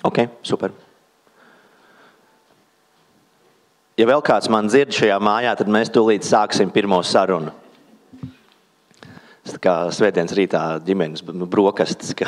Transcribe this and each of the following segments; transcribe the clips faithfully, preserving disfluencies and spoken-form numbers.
Ok, super. Ja vēl kāds man dzird šajā mājā, tad mēs tūlīt sāksim pirmo sarunu. Tas kā svētdienas rītā ģimenes brokastis. Ka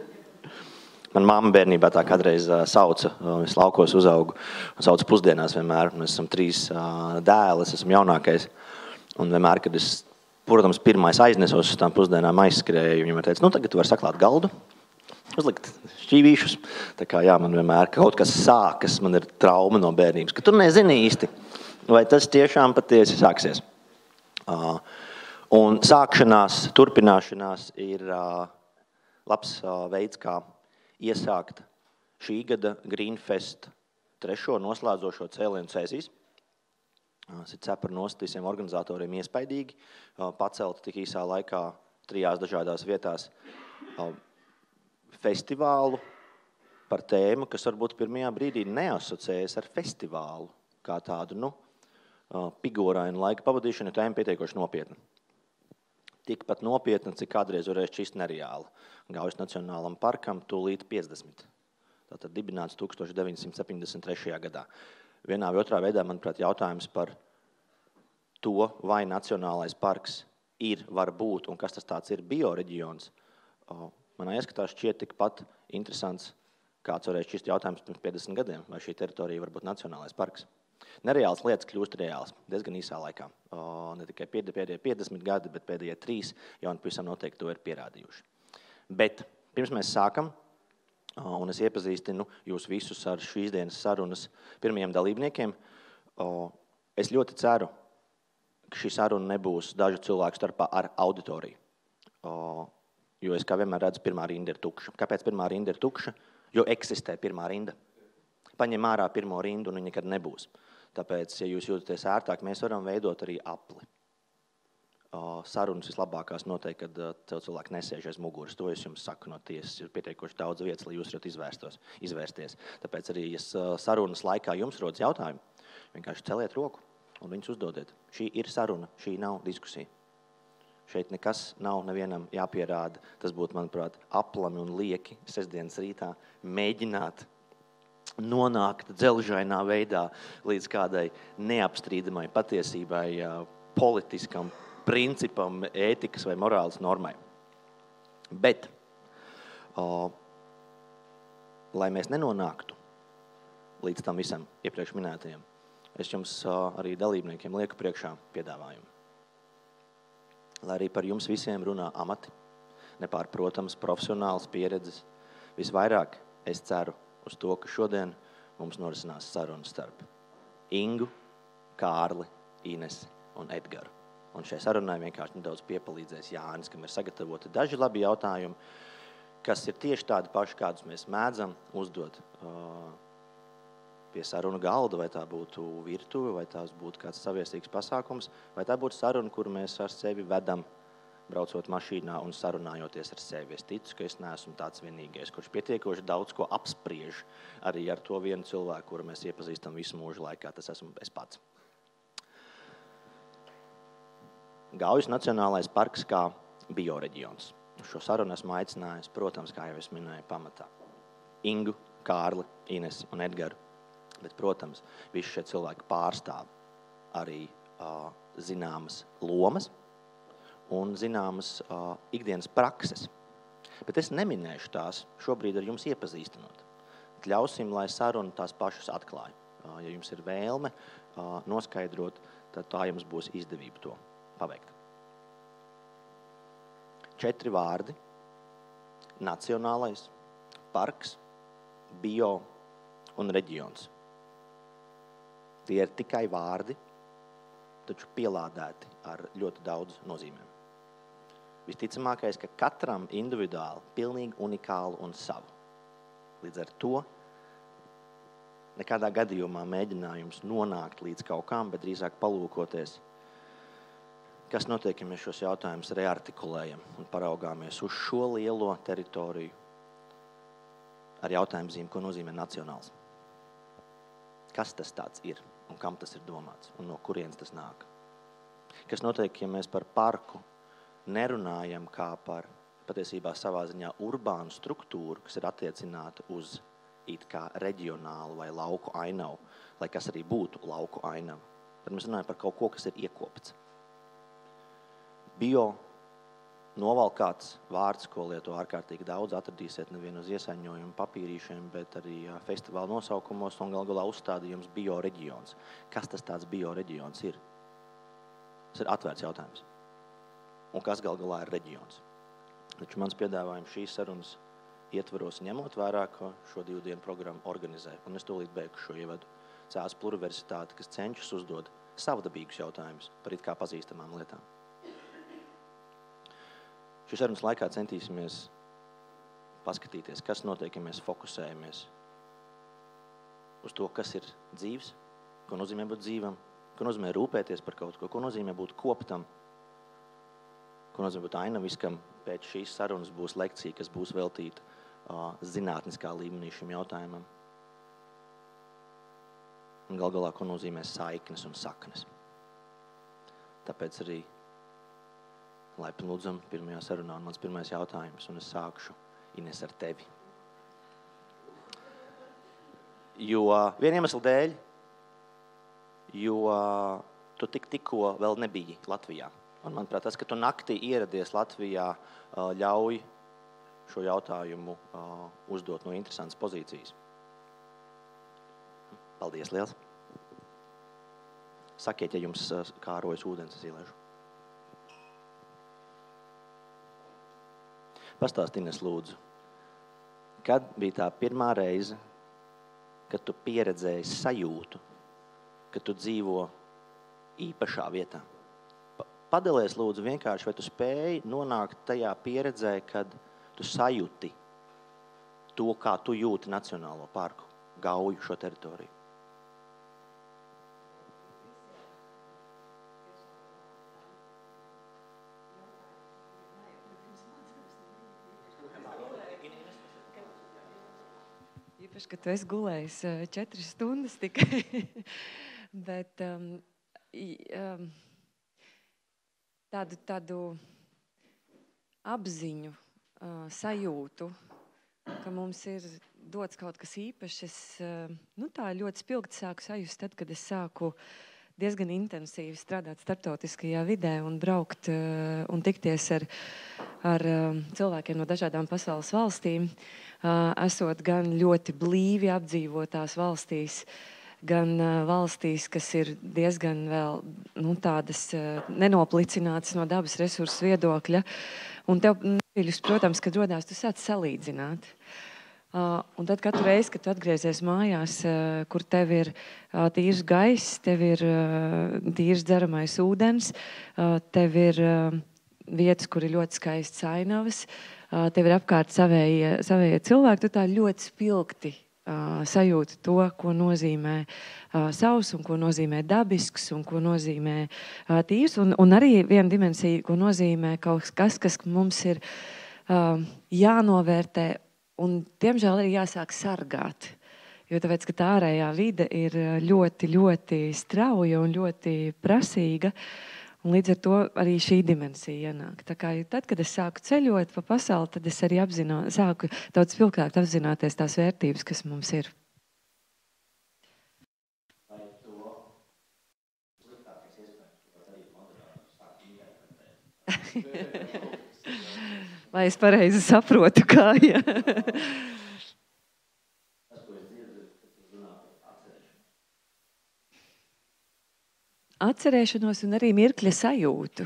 man mamma bērnībā tā kādreiz sauca, es laukos uzaugu, un sauca pusdienās vienmēr. Mēs esam trīs dēli, es esmu jaunākais. Un vienmēr, kad es, protams, pirmais aiznesos uz tām pusdienām aizskrēju, viņa man teica, nu tagad tu vari saklāt galdu. Uzlikt šķīvīšus. Tā kā jā, man vienmēr kaut kas sākas, man ir trauma no bērnības, ka tu nezini īsti, vai tas tiešām patiesi sāksies. Uh, un sākšanās, turpināšanās ir uh, labs uh, veids, kā iesākt šī gada Greenfest trešo noslēdzošo cēlienu sēsijas. Uh, tas ir cepar nost visiem organizatoriem iespaidīgi, uh, pacelt tik īsā laikā trijās dažādās vietās uh, festivālu par tēmu, kas varbūt pirmajā brīdī neasociējas ar festivālu, kā tādu, nu, pigorainu laika pavadīšanu, jo tēma pietiekoši nopietna. Tikpat nopietna, cik kādreiz varēs šķist nereāla. Gaujas Nacionālam parkam tūlīt piecdesmit. Tātad dibināts tūkstoš deviņsimt septiņdesmit trešajā gadā. Vienā vai otrā veidā, manuprāt, jautājums par to, vai Nacionālais parks ir, var būt, un kas tas tāds ir bioreģions, manā ieskatā šķiet tikpat interesants, kāds varēs šķist jautājums pirms piecdesmit gadiem, vai šī teritorija var būt Nacionālais parks. Nereāls lietas kļūst reāls diezgan īsā laikā. O, ne tikai pēdējie piecdesmit gadi, bet pēdējie trīs jau pavisam noteikti to ir pierādījuši. Bet pirms mēs sākam, un es iepazīstinu jūs visus ar šīs dienas sarunas pirmajiem dalībniekiem, es ļoti ceru, ka šī saruna nebūs dažu cilvēku starpā ar auditoriju. Jo es kā vienmēr redzu, pirmā rinda ir tukša. Kāpēc pirmā rinda ir tukša? Jo eksistē pirmā rinda. Paņem ārā pirmo rindu un viņa nekad nebūs. Tāpēc, ja jūs jūtaties ērtāk, mēs varam veidot arī apli. Sarunas vislabākās noteikti, kad tev cilvēki nesēž aiz muguras. To es jums saku no tiesas. Ir pietiekoši daudz vietas, lai jūs varat izvērstos, izvērsties. Tāpēc arī, ja sarunas laikā jums rodas jautājumi, vienkārši celiet roku un viņus uzdodiet. Šī ir saruna, šī nav diskusija. Šeit nekas nav nevienam jāpierāda. Tas būtu, manuprāt, aplami un lieki sestdienas rītā mēģināt nonākt dzelžainā veidā līdz kādai neapstrīdamai patiesībai, politiskam principam, ētikas vai morāles normai. Bet, o, lai mēs nenonāktu līdz tam visam iepriekš minētajiem, es jums o, arī dalībniekiem lieku priekšā piedāvājumu. Lai arī par jums visiem runā amati, nepārprotams, profesionāls pieredzes. Visvairāk es ceru uz to, ka šodien mums norisinās sarunas starp Ingu, Kārli, Inesi un Edgaru. Un šai sarunai vienkārši nedaudz piepalīdzēs Jānis, kam ir sagatavoti daži labi jautājumi, kas ir tieši tādi paši, kādus mēs mēdzam uzdot uh, pie sarunu galda, vai tā būtu virtuve, vai tās būtu kāds saviesīgs pasākums, vai tā būtu saruna, kuru mēs ar sevi vedam, braucot mašīnā un sarunājoties ar sevi. Es ticu, ka es neesmu tāds vienīgais, kurš pietiekoši daudz ko apspriež arī ar to vienu cilvēku, kuru mēs iepazīstam visu mūžu laikā. Tas esmu es pats. Gaujas Nacionālais parks kā bioreģions. Šo sarunu esmu aicinājis, protams, kā jau es minēju, pamatā. Ingu, Kārli, Inesi un Edgaru. Bet, protams, visi šie cilvēki pārstāv arī uh, zināmas lomas un zināmas uh, ikdienas prakses. Bet es neminēšu tās šobrīd ar jums iepazīstinot. Ļausim, lai saruna tās pašas atklāja. Uh, ja jums ir vēlme uh, noskaidrot, tad tā jums būs izdevība to paveikt. Četri vārdi. Nacionālais parks, bio un reģions. Tie ir tikai vārdi, taču pielādēti ar ļoti daudz nozīmēm. Visticamākais, ka katram individuāli, pilnīgi unikālu un savu. Līdz ar to nekādā gadījumā mēģinājums nonākt līdz kaut kam, bet drīzāk palūkoties, kas notiek, ja mēs šos jautājumus reartikulējam un paraugāmies uz šo lielo teritoriju ar jautājumu zīmi, ko nozīmē nacionāls. Kas tas tāds ir un kam tas ir domāts un no kurienes tas nāk. Kas notiek, ja mēs par parku nerunājam kā par patiesībā savā ziņā urbānu struktūru, kas ir attiecināta uz it kā reģionālu vai lauku ainavu, lai kas arī būtu lauku ainava. Tad mēs runājam par kaut ko, kas ir iekopts. Bio novalkāts vārds, ko lieto ārkārtīgi daudz, atradīsiet nevien uz iesaņojumu papīrīšiem, bet arī festivāla nosaukumos un gal galā uzstādījums bioreģions. Kas tas tāds bioreģions ir? Tas ir atvērts jautājums. Un kas gal galā ir reģions? Taču mans piedāvājums šīs sarunas ietvaros ņemot vērā, ka šo divu dienu programmu organizē. Un es tūlīt beigšu šo ievadu. Cēlas pluriversitāte, kas cenšas uzdod savdabīgus jautājumus par it kā pazīstamām lietām. Šīs sarunas laikā centīsimies paskatīties, kas notiek, ja mēs fokusējamies uz to, kas ir dzīves, ko nozīmē būt dzīvam, ko nozīmē rūpēties par kaut ko, ko nozīmē būt koptam, ko nozīmē būt ainaviskam. Pēc šīs sarunas būs lekcija, kas būs veltīta uh, zinātniskā līmenī šim jautājumam. Un gal galā, ko nozīmē saiknes un saknes. Tāpēc arī laipni lūdzam pirmajā sarunā un mans pirmais jautājums, un es sākšu, Ines, ar tevi. Jo vien iemeslu dēļ, jo tu tik tikko vēl nebiji Latvijā. Un, manuprāt, tas, ka tu naktī ieradies Latvijā, ļauj šo jautājumu uzdot no interesantas pozīcijas. Paldies liels. Sakiet, ja jums kārojas ūdens, es ielēšu. Pastāst, Ines, lūdzu, kad bija tā pirmā reize, kad tu pieredzēji sajūtu, ka tu dzīvo īpašā vietā? Padalies, lūdzu, vienkārši, vai tu spēji nonākt tajā pieredzē, kad tu sajūti to, kā tu jūti Nacionālo parku, Gauju šo teritoriju? Īpaši, ka tu esi gulējis četras stundas tikai, bet um, um, tādu, tādu apziņu, uh, sajūtu, ka mums ir dots kaut kas īpašs. Es uh, nu, tā ļoti spilgti sāku sajust tad, kad es sāku diezgan intensīvi strādāt starptautiskajā vidē un braukt uh, un tikties ar, ar uh, cilvēkiem no dažādām pasaules valstīm, uh, esot gan ļoti blīvi apdzīvotās valstīs, gan uh, valstīs, kas ir diezgan vēl nu, tādas uh, nenoplicinātas no dabas resursu viedokļa. Un tev, protams, kad rodās, tu sāc salīdzināt. Uh, un tad katru reizi, kad tu atgriezies mājās, uh, kur tev ir uh, tīrs gaiss, tev ir uh, tīrs dzeramais ūdens, uh, tev ir uh, vietas, kur ir ļoti skaistas ainavas, uh, tev ir apkārt savējie, savējie cilvēki, tu tā ļoti spilgti uh, sajūti to, ko nozīmē uh, savs un ko nozīmē dabisks un ko nozīmē uh, tīrs. Un, un arī viena dimensija, ko nozīmē kaut kas, kas mums ir uh, jānovērtē. Un, diemžēl, ir jāsāk sargāt, jo tāpēc, ka tā ārējā vide ir ļoti, ļoti strauja un ļoti prasīga, un līdz ar to arī šī dimensija ienāk. Tā kā tad, kad es sāku ceļot pa pasauli, tad es arī apzinā, sāku daudz spilgtāk apzināties tās vērtības, kas mums ir. Vai to sliktākais iespējams, ko arī moderātors sāk interpretēt? Vai es pareizi saprotu, kā, ja? Tas, ko es dzirdu, kad tu runā par atcerēšanu. Atcerēšanos un arī mirkļa sajūtu.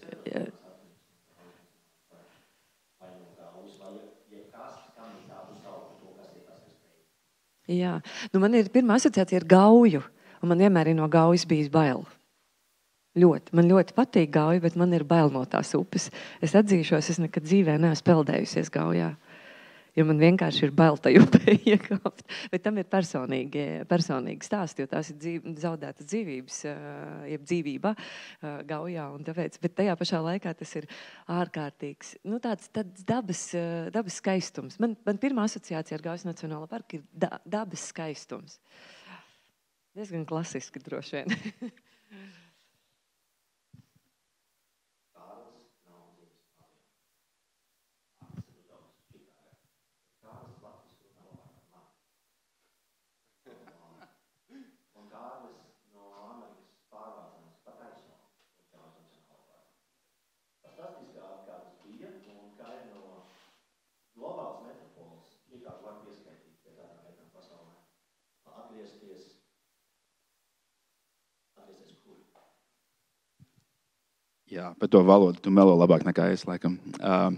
Vai no Gaujas, vai jebkas, kam ir tādu sauku to, kas ir tas, kas teikt? Jā, nu man ir pirmā asociācija ar Gauju, un man vienmēr ir no Gaujas bijis bail. Ļoti. Man ļoti patīk Gauja, bet man ir bail no tās upes. Es atzīšos, es nekad dzīvē neesmu peldējusies Gaujā, jo man vienkārši ir bail tai upē iekāpt. Bet tam ir personīgi, personīgi stāsti, jo tās ir dzīv, zaudētas dzīvības, jeb dzīvība Gaujā. Un tāpēc, bet tajā pašā laikā tas ir ārkārtīgs, nu tāds, tāds dabas, dabas skaistums. Man, man pirmā asociācija ar Gaujas Nacionālo parku ir da, dabas skaistums. Diezgan klasiski droši vien. Jā, par to valodu tu melo labāk nekā es, laikam. Uh,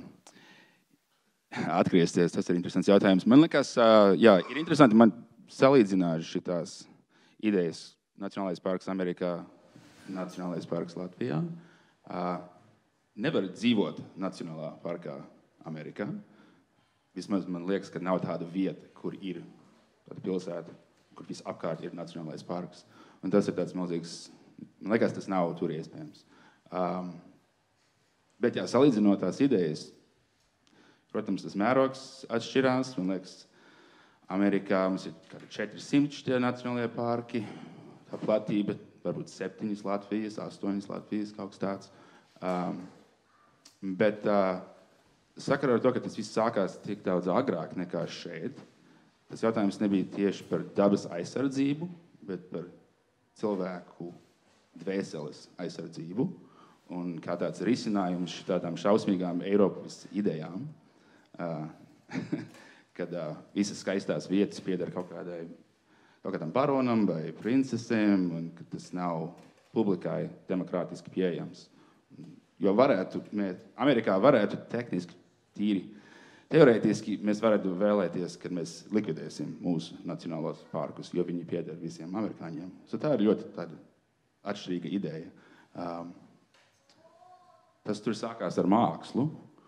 atgriezties, tas ir interesants jautājums. Man liekas, uh, jā, ir interesanti man salīdzināt šitās idejas. Nacionālais parks Amerikā, Nacionālais parks Latvijā. Uh, nevar dzīvot Nacionālā parkā Amerikā. Vismaz man liekas, ka nav tāda vieta, kur ir tāda pilsēta, kur visapkārt ir Nacionālais parks. Un tas ir tāds milzīgs, man liekas, tas nav tur iespējams. Um, bet jā, salīdzinot tās idejas, protams, tas mērogs atšķirās. Man liekas, Amerikā mums ir kādi četri simti tie nacionālajie parki, tā platība varbūt septiņas Latvijas, astoņas Latvijas, kaut kas tāds. Um, bet uh, sakarā ar to, ka tas viss sākās tik daudz agrāk nekā šeit, tas jautājums nebija tieši par dabas aizsardzību, bet par cilvēku dvēseles aizsardzību. Un kā tāds risinājums šitādām šausmīgām Eiropas idejām, uh, kad uh, visas skaistās vietas pieder kaut kādai, kaut kādam baronam vai princesēm, un ka tas nav publikai demokrātiski pieejams. Jo varētu, mēs, Amerikā varētu tehniski, tīri, teorētiski mēs varētu vēlēties, kad mēs likvidēsim mūsu nacionālos parkus, jo viņi pieder visiem amerikāņiem. So tā ir ļoti tāda atšķirīga ideja. Um, Tas tur sākās ar mākslu.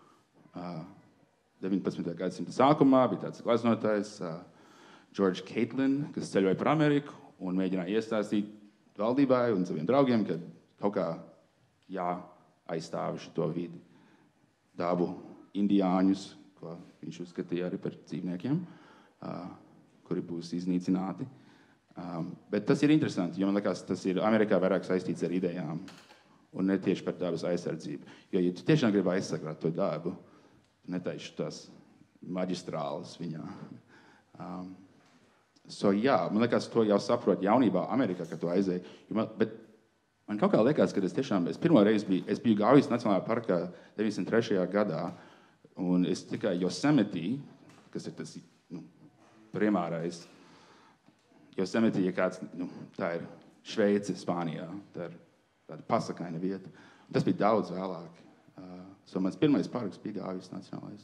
deviņpadsmitajā gadsimta sākumā bija tāds glaznotājs George Catlin, kas ceļoja par Ameriku un mēģināja iestāstīt valdībai un saviem draugiem, ka kaut kā jāaizstāv šo vidi, dabu, indiāņus, ko viņš uzskatīja arī par dzīvniekiem, kuri būs iznīcināti. Bet tas ir interesanti, jo man liekas, tas ir Amerikā vairāk saistīts ar idejām. Un ne tieši par dabas aizsardzību. Jo, ja tu tiešām gribi aizsargāt to dabu, tu netaisi tās maģistrāles viņā. Um, so, jā, man liekas, to jau saprot jaunībā Amerikā, kad tu aizēji. Man, bet man kaut kā liekas, ka es tiešām, es pirmo reizi biju, es biju Gaujas Nacionālajā parkā deviņdesmit trešajā gadā, un es tikai Yosemite, kas ir tas, nu, primārais, Yosemite, ja kāds, nu, tā ir Šveice, Spānijā, tā ir tāda pasakaina vieta. Un tas bija daudz vēlāk. Uh, so mans pirmais parks bija Gaujas Nacionālais.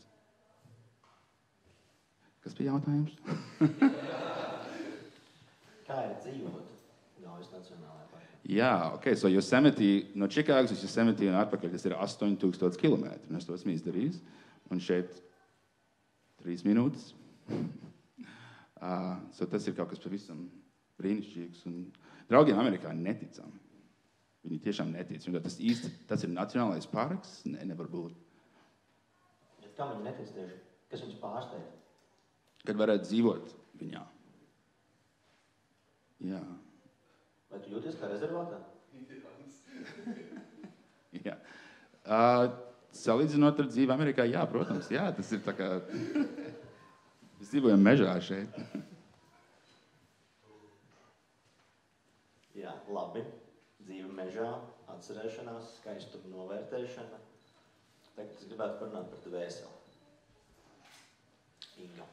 Kas bija jautājums? Kā ir dzīvot Gaujas Nacionālajā parkā? Jā, ok. So Yosemite, no Čikāgas uz Yosemite un atpakaļ, tas ir astoņi tūkstoši kilometri. Un es to esmu izdarījis. Un šeit trīs minūtes. uh, so tas ir kaut kas pavisam brīnišķīgs. Un draugiem Amerikā neticam. Viņi tiešām netic. Tas īsti, tas ir nacionālais parks? Ne, nevar būt. Bet kā viņi netic tieši? Kas viņus pārsteidz? Kad varētu dzīvot viņā. Jā. Vai tu jūties kā rezervātā? Jā. Uh, salīdzinot ar dzīvi Amerikā, jā, protams. Jā, tas ir tā kā... Mēs dzīvojam mežā šeit. Jā, labi. Dzīve mežā, atcerēšanās, skaistuma novērtēšana. Tagad es gribētu parunāt par dvēseli. Inga.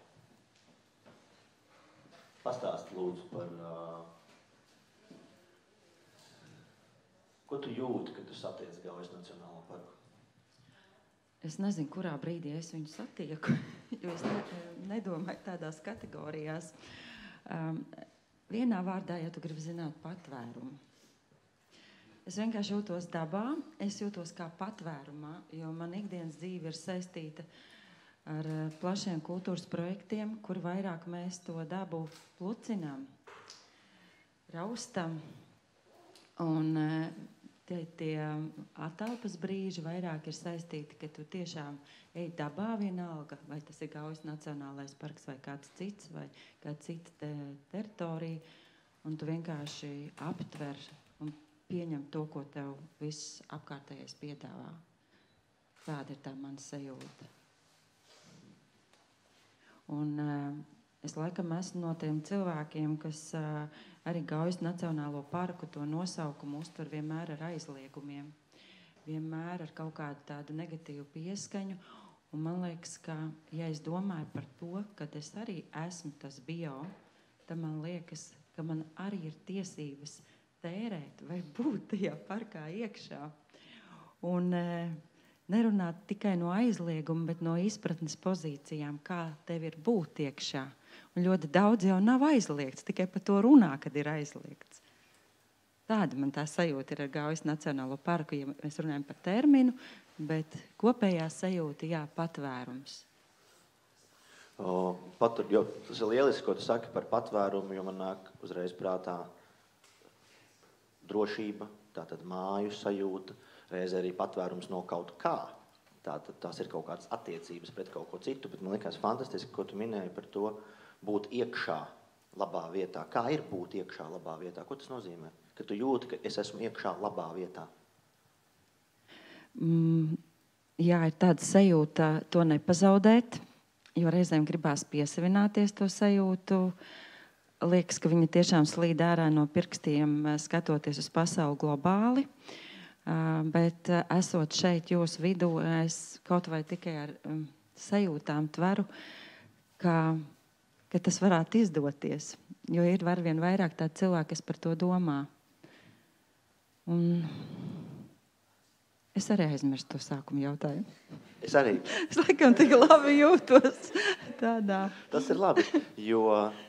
Pastāst lūdzu par... Uh, ko tu jūti, kad tu satiec Gaujas Nacionālo parku? Es nezinu, kurā brīdī es viņu satieku, jo es ne, nedomāju tādās kategorijās. Um, vienā vārdā, ja tu gribi zināt patvērumu. Es vienkārši jūtos dabā, es jūtos kā patvērumā, jo man ikdienas dzīve ir saistīta ar plašiem kultūras projektiem, kur vairāk mēs to dabu plucinām, raustam. Un tie, tie atelpas brīži vairāk ir saistīti, ka tu tiešām ej dabā vienalga, vai tas ir Gaujas Nacionālais parks vai kāds cits, vai kāda cita te, teritorija, un tu vienkārši aptver un pieņem to, ko tev viss apkārtējais piedāvā. Tāda ir tā mana sajūta. Un uh, es laikam esmu no tiem cilvēkiem, kas uh, arī Gaujas Nacionālo parku to nosaukumu uztver vienmēr ar aizliegumiem. Vienmēr ar kaut kādu tādu negatīvu pieskaņu. Un man liekas, ka, ja es domāju par to, kad es arī esmu tas bio, tad man liekas, ka man arī ir tiesības tērēt vai būt tajā parkā iekšā. un nerunāt tikai no aizlieguma, bet no izpratnes pozīcijām, kā tev ir būt iekšā. Un ļoti daudz jau nav aizliegts, tikai par to runā, kad ir aizliegts. Tāda man tā sajūta ir ar Gaujas Nacionālo parku, ja mēs runājam par terminu, bet kopējā sajūta, jā, patvērums. O, patur, jo, tas ir lieliski, ko tu saki par patvērumu, jo man nāk uzreiz prātā drošība, tātad māju sajūta, reizē arī patvērums no kaut kā. Tātad tās ir kaut kādas attiecības pret kaut ko citu, bet man likās fantastiski, ko tu minēji par to būt iekšā labā vietā. Kā ir būt iekšā labā vietā? Ko tas nozīmē? Ka tu jūti, ka es esmu iekšā labā vietā? Mm, jā, ir tāda sajūta to nepazaudēt, jo reizēm gribās piesavināties to sajūtu. Liekas, ka viņa tiešām slīd ārā no pirkstiem, skatoties uz pasauli globāli. Uh, bet uh, esot šeit jūsu vidū, es kaut vai tikai ar um, sajūtām tveru, ka, ka tas varētu izdoties. Jo ir var vien vairāk tādi cilvēki, kas par to domā. Un es arī aizmirstu to sākumu jautājumu. Es arī. Es laikam tik labi jūtos tādā. Tas ir labi, jo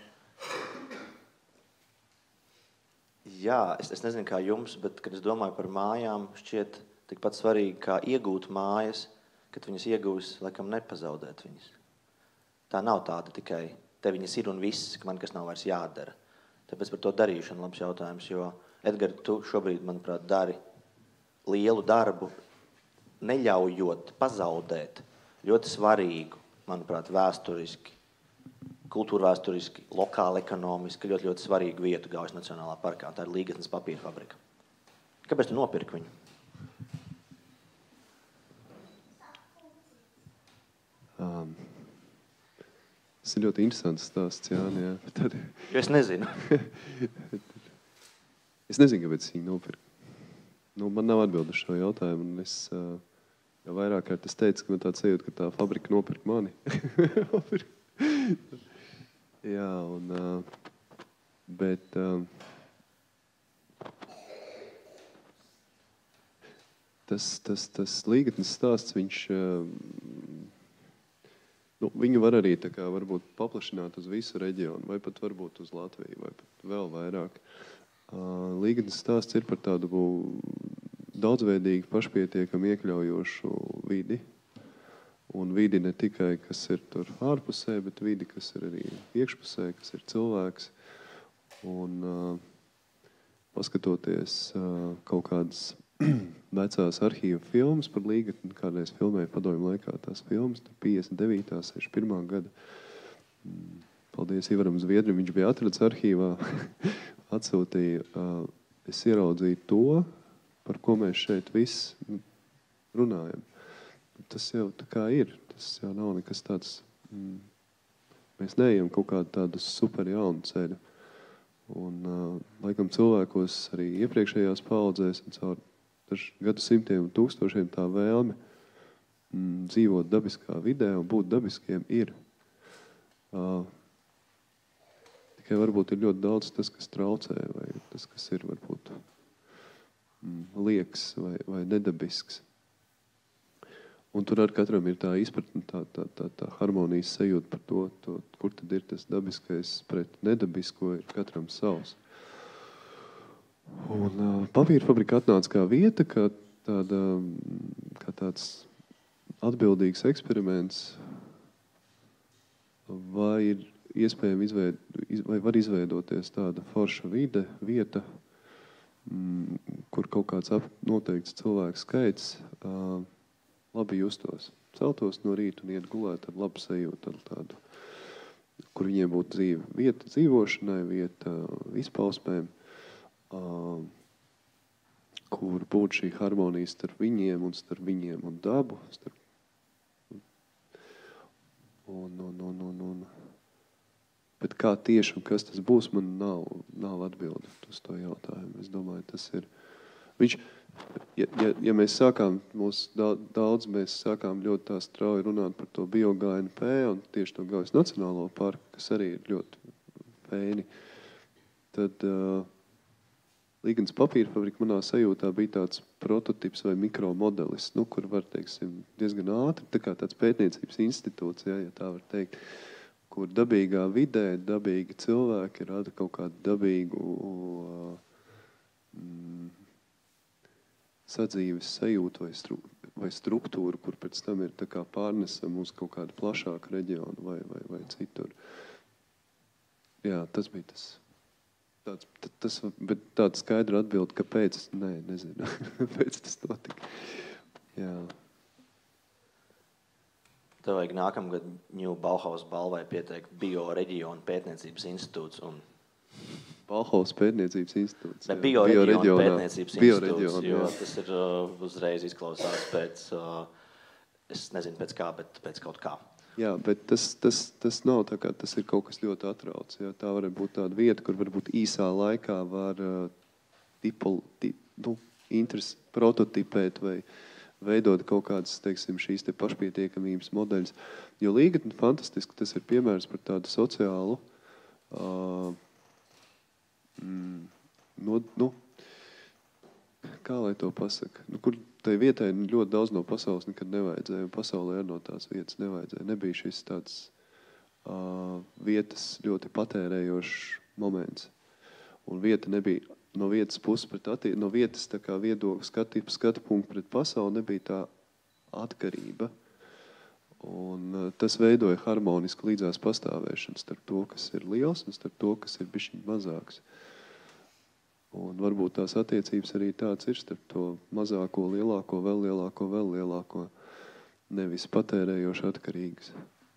jā, es, es nezinu kā jums, bet kad es domāju par mājām, šķiet tikpat svarīgi kā iegūt mājas, kad viņas iegūs, laikam nepazaudēt viņas. Tā nav tāda tikai, te viņas ir un viss, ka man kas nav vairs jādara. Tāpēc par to darīšanu labs jautājums, jo Edgar, tu šobrīd, manuprāt, dari lielu darbu, neļaujot pazaudēt ļoti svarīgu, manuprāt, vēsturiski, kultūrvēsturiski, lokāli, ekonomiski, ļoti, ļoti svarīgu vietu Gaujas Nacionālā parkā. Tā ir Līgatnes papīra fabrika. Kāpēc tu nopirki viņu? Um, tas ir ļoti interesants stāsts, Jāni, jā. Tad... Jo es nezinu. Es nezinu, kāpēc viņi nopirka. Nu, man nav atbildu šo jautājumu, un es uh, jau vairāk kārt es teicu, ka man tāds sajūta, ka tā fabrika nopirka mani. Jā, un... Uh, bet... Uh, tas, tas, tas Līgatnes stāsts, viņš... Uh, nu, viņu var arī tā kā varbūt paplašināt uz visu reģionu, vai pat varbūt uz Latviju, vai pat vēl vairāk. Līgatnes stāsts ir par tādu daudzveidīgu, pašpietiekami iekļaujošu vidi. Un vidi ne tikai, kas ir tur ārpusē, bet vidi, kas ir arī iekšpusē, kas ir cilvēks. Un uh, paskatoties uh, kaut kādas vecās arhīva filmas par Līgatni, kādreiz filmēja padomju laikā tās filmas, piecdesmit devītā, sešdesmit pirmā gada. Paldies Ivaram Zviedrim, viņš bija atrads arhīvā. Atsūtīja, es ieraudzīju to, par ko mēs šeit viss runājam. Tas jau tā kā ir, tas jau nav nekas tāds, mm, mēs neejam kaut kādu tādu super jaunu ceļu. Un, laikam, cilvēkos arī iepriekšējās paudzēs un caur gadu simtiem un tūkstošiem tā vēlme mm, dzīvot dabiskā vidē un būt dabiskiem ir. Uh, Tikai varbūt ir ļoti daudz tas, kas traucē, vai tas, kas ir varbūt mm, liekas vai, vai nedabisks. Un tur ar katram ir tā izpratne, tā, tā, tā, tā harmonijas sajūta par to, to, kur tad ir tas dabiskais pret nedabisko, ir katram savs. Un uh, papīra fabrika atnāca kā vieta, kā, tāda, kā tāds atbildīgs eksperiments, vai ir iespējami izveid, vai var izveidoties tāda forša vide, vieta, mm, kur kaut kāds ap, noteikts cilvēks skaits uh, labi justos. Celtos no rīta un iet gulēt ar labu sajūtu, ar tādu, kur viņiem būtu dzīve, vieta dzīvošanai, vieta izpausmēm, uh, kur būtu šī harmonija starp viņiem un starp viņiem un dabu. Starp... Un, un, un, un, un. Bet kā tieši un kas tas būs, man nav, nav atbildi uz to jautājumu. Es domāju, tas ir... Viņš, ja, ja, ja mēs sākām, mūs daudz, mēs sākām ļoti tā strauji runāt par to bio-G N P un tieši to Gaujas Nacionālo parku, kas arī ir ļoti fēni, tad uh, Līgans papīra fabrika manā sajūtā bija tāds prototips vai mikromodelis, nu, kur var, teiksim, diezgan ātri, tā kā tāds pētniecības institūts, ja, ja tā var teikt, kur dabīgā vidē, dabīgi cilvēki rada kaut kādu dabīgu mm, sadzīves sajūtu vai, stru, vai struktūru, kur pēc tam ir tā kā pārnesam uz kaut kādu plašāku reģionu vai, vai, vai citur. Jā, tas bija tas. Tāds, tas, bet tāda skaidra atbilde, kāpēc, nē, nezinu, pēc tas notika. Jā. Tev vajag nākamgad New Bauhaus balvai pieteikt Bioreģionu pētniecības institūts un... Bauhaus pētniecības institūts. Bet Bioreģionu pētniecības institūts, jo jā. tas ir uh, uzreiz izklausās pēc, uh, es nezinu pēc kā, bet pēc kaut kā. Jā, bet tas, tas, tas nav tā kā, tas ir kaut kas ļoti atrauc. Jā. Tā var būt tāda vieta, kur varbūt īsā laikā var uh, tipol, ti, nu, interes prototipēt vai veidot kaut kādas, teiksim, šīs te pašpietiekamības modeļas. Jo līgatni fantastiski, tas ir piemērs par tādu sociālu, uh, mm, no, nu, kā lai to pasaka, nu, kur tai vietai ļoti daudz no pasaules nekad nevajadzēja, un pasaulē ar no tās vietas nevajadzēja. Nebija šis tāds uh, vietas ļoti patērējošs moments. Un vieta nebija no vietas puses pret attie, no vietas tā kā viedokļa skatu, skatu punktu pret pasauli nebija tā atkarība. Un uh, tas veidoja harmonisku līdzās pastāvēšanu starp to, kas ir liels, un starp to, kas ir bišķiņ mazāks. Un varbūt tās attiecības arī tāds ir starp to mazāko, lielāko, vēl lielāko, vēl lielāko, nevis patērējoši atkarīgas.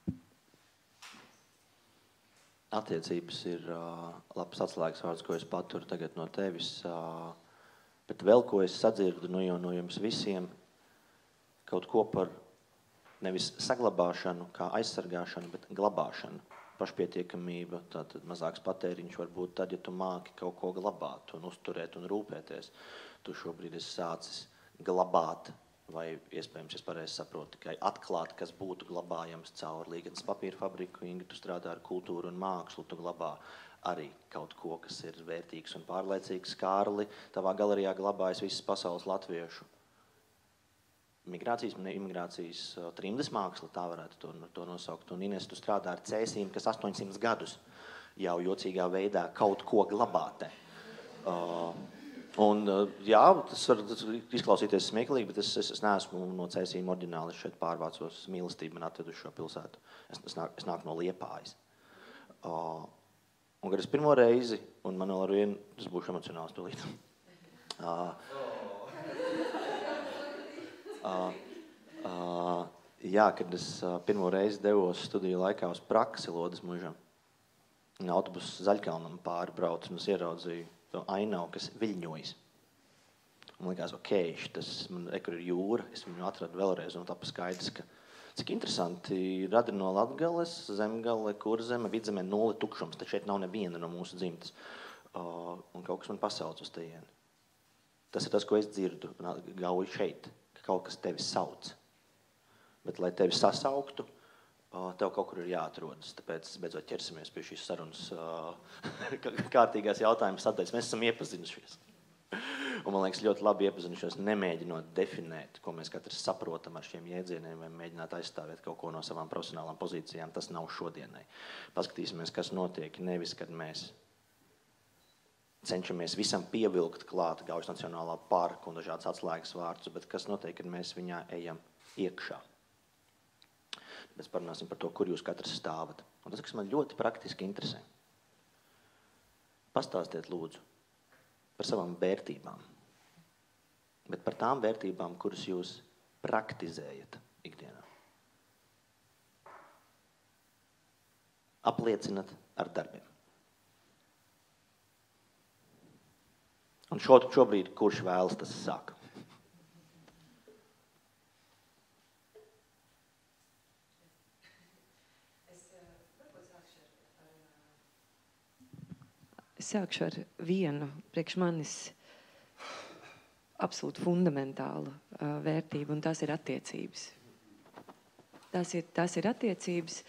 Attiecības ir uh, labs atslēgas vārds, ko es paturu tagad no tevis, uh, bet vēl ko es sadzirdu no, no jums visiem, kaut ko par nevis saglabāšanu, kā aizsargāšanu, bet glabāšanu. Pašpietiekamība, tātad mazāks patēriņš var būt tad, ja tu māki kaut ko glabāt un uzturēt un rūpēties. Tu šobrīd esi sācis glabāt, vai iespējams es pareizi saprotu, tikai atklāt, kas būtu glabājams caur Līgatnes papīra fabriku. Inga, tu strādā ar kultūru un mākslu, tu glabā arī kaut ko, kas ir vērtīgs un pārliecīgs. Kārli, tavā galerijā glabājas visas pasaules latviešu migrācijas, imigrācijas trimdes māksla, tā varētu to, to nosaukt. Un Ines, tu strādā ar cēsīm, kas astoņsimt gadus jau jocīgā veidā kaut ko glabāte. Uh, un, uh, jā, tas var izklausīties smieklīgi, bet es, es, es neesmu no cēsīm oriģināli. Es šeit pārvācos, mīlestība man atved uz šo pilsētu. Es, es, nāk, es nāku no Liepājas. Uh, un, kad es pirmo reizi, un man vēl ar vienu, tas būšu emocionāls tūlīt. Uh, Uh, uh, jā, kad es uh, pirmo reizi devos studiju laikā uz praksi Lodes mužam, autobus Zaļkalnam pāri brauc, un es ieraudzīju to ainavu, kas viļņojas. Man likās, ok, tas man ekur ir jūra, es viņu atradu vēlreiz, un tāpēc skaidrs, ka cik interesanti radi no Latgales, Zemgale, Kurzeme, Vidzemē nulle tukšums, tad šeit nav neviena no mūsu dzimtas. Uh, un kaut kas man pasauc uz tejieni. Tas ir tas, ko es dzirdu, gauju šeit. Kaut kas tevi sauc. Bet, lai tevi sasauktu, tev kaut kur ir jāatrodas. Tāpēc beidzot ķersimies pie šīs sarunas kārtīgās jautājumas sadaļas. Mēs esam iepazinušies. Un man liekas, ļoti labi iepazinušies, nemēģinot definēt, ko mēs katrs saprotam ar šiem jēdzieniem, vai mēģināt aizstāvēt kaut ko no savām profesionālām pozīcijām. Tas nav šodienai. Paskatīsimies, kas notiek, nevis, kad mēs cenšamies visam pievilkt klāt Gaujas Nacionālā parka un dažādas atslēgas vārdus, bet kas notiek, kad mēs viņā ejam iekšā. Mēs parunāsim par to, kur jūs katrs stāvat. Un tas, kas man ļoti praktiski interesē. Pastāstiet lūdzu par savām vērtībām, bet par tām vērtībām, kuras jūs praktizējat ikdienā. Apliecinat ar darbiem. Un šo, šobrīd, kurš vēlas, tas sāk? Es sākšu ar vienu, priekš manis absolūti fundamentālu uh, vērtību, un tās ir attiecības. Tās ir, tās ir attiecības,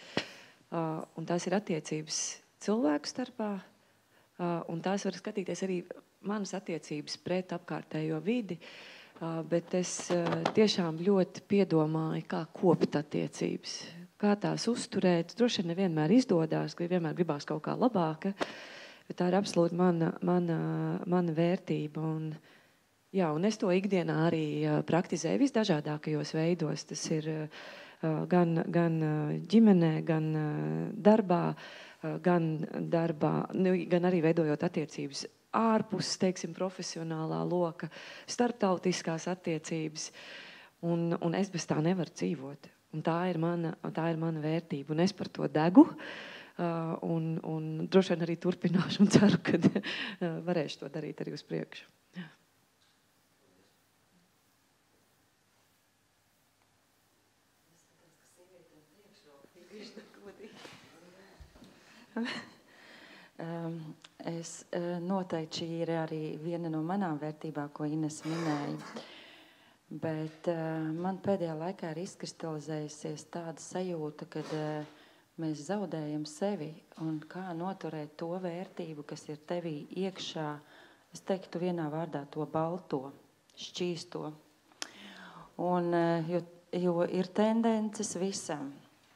uh, un tās ir attiecības cilvēku starpā, uh, un tās var skatīties arī manas attiecības pret apkārtējo vidi, bet es tiešām ļoti piedomāju, kā kopt attiecības, kā tās uzturēt. Droši vien nevienmēr izdodās, ka vienmēr gribās kaut kā labāka, bet tā ir absolūti mana, mana, mana vērtība. Un, jā, un es to ikdienā arī praktizēju visdažādākajos veidos. Tas ir gan, gan ģimenē, gan darbā, gan, darbā, gan arī veidojot attiecības ārpus, teiksim, profesionālā loka, starptautiskās attiecības, un, un es bez tā nevaru dzīvot. Un tā ir mana, tā ir mana vērtība, un es par to degu, uh, un, un droši vien arī turpināšu, un ceru, ka uh, varēšu to darīt arī uz priekšu. Um, es uh, noteikti šī ir arī viena no manām vērtībām, ko Ines minēja. Bet uh, man pēdējā laikā ir izkristalizējusies tāda sajūta, kad uh, mēs zaudējam sevi un kā noturēt to vērtību, kas ir tevī iekšā. Es teiktu vienā vārdā to balto, šķīsto. Un, uh, jo, jo ir tendences visam.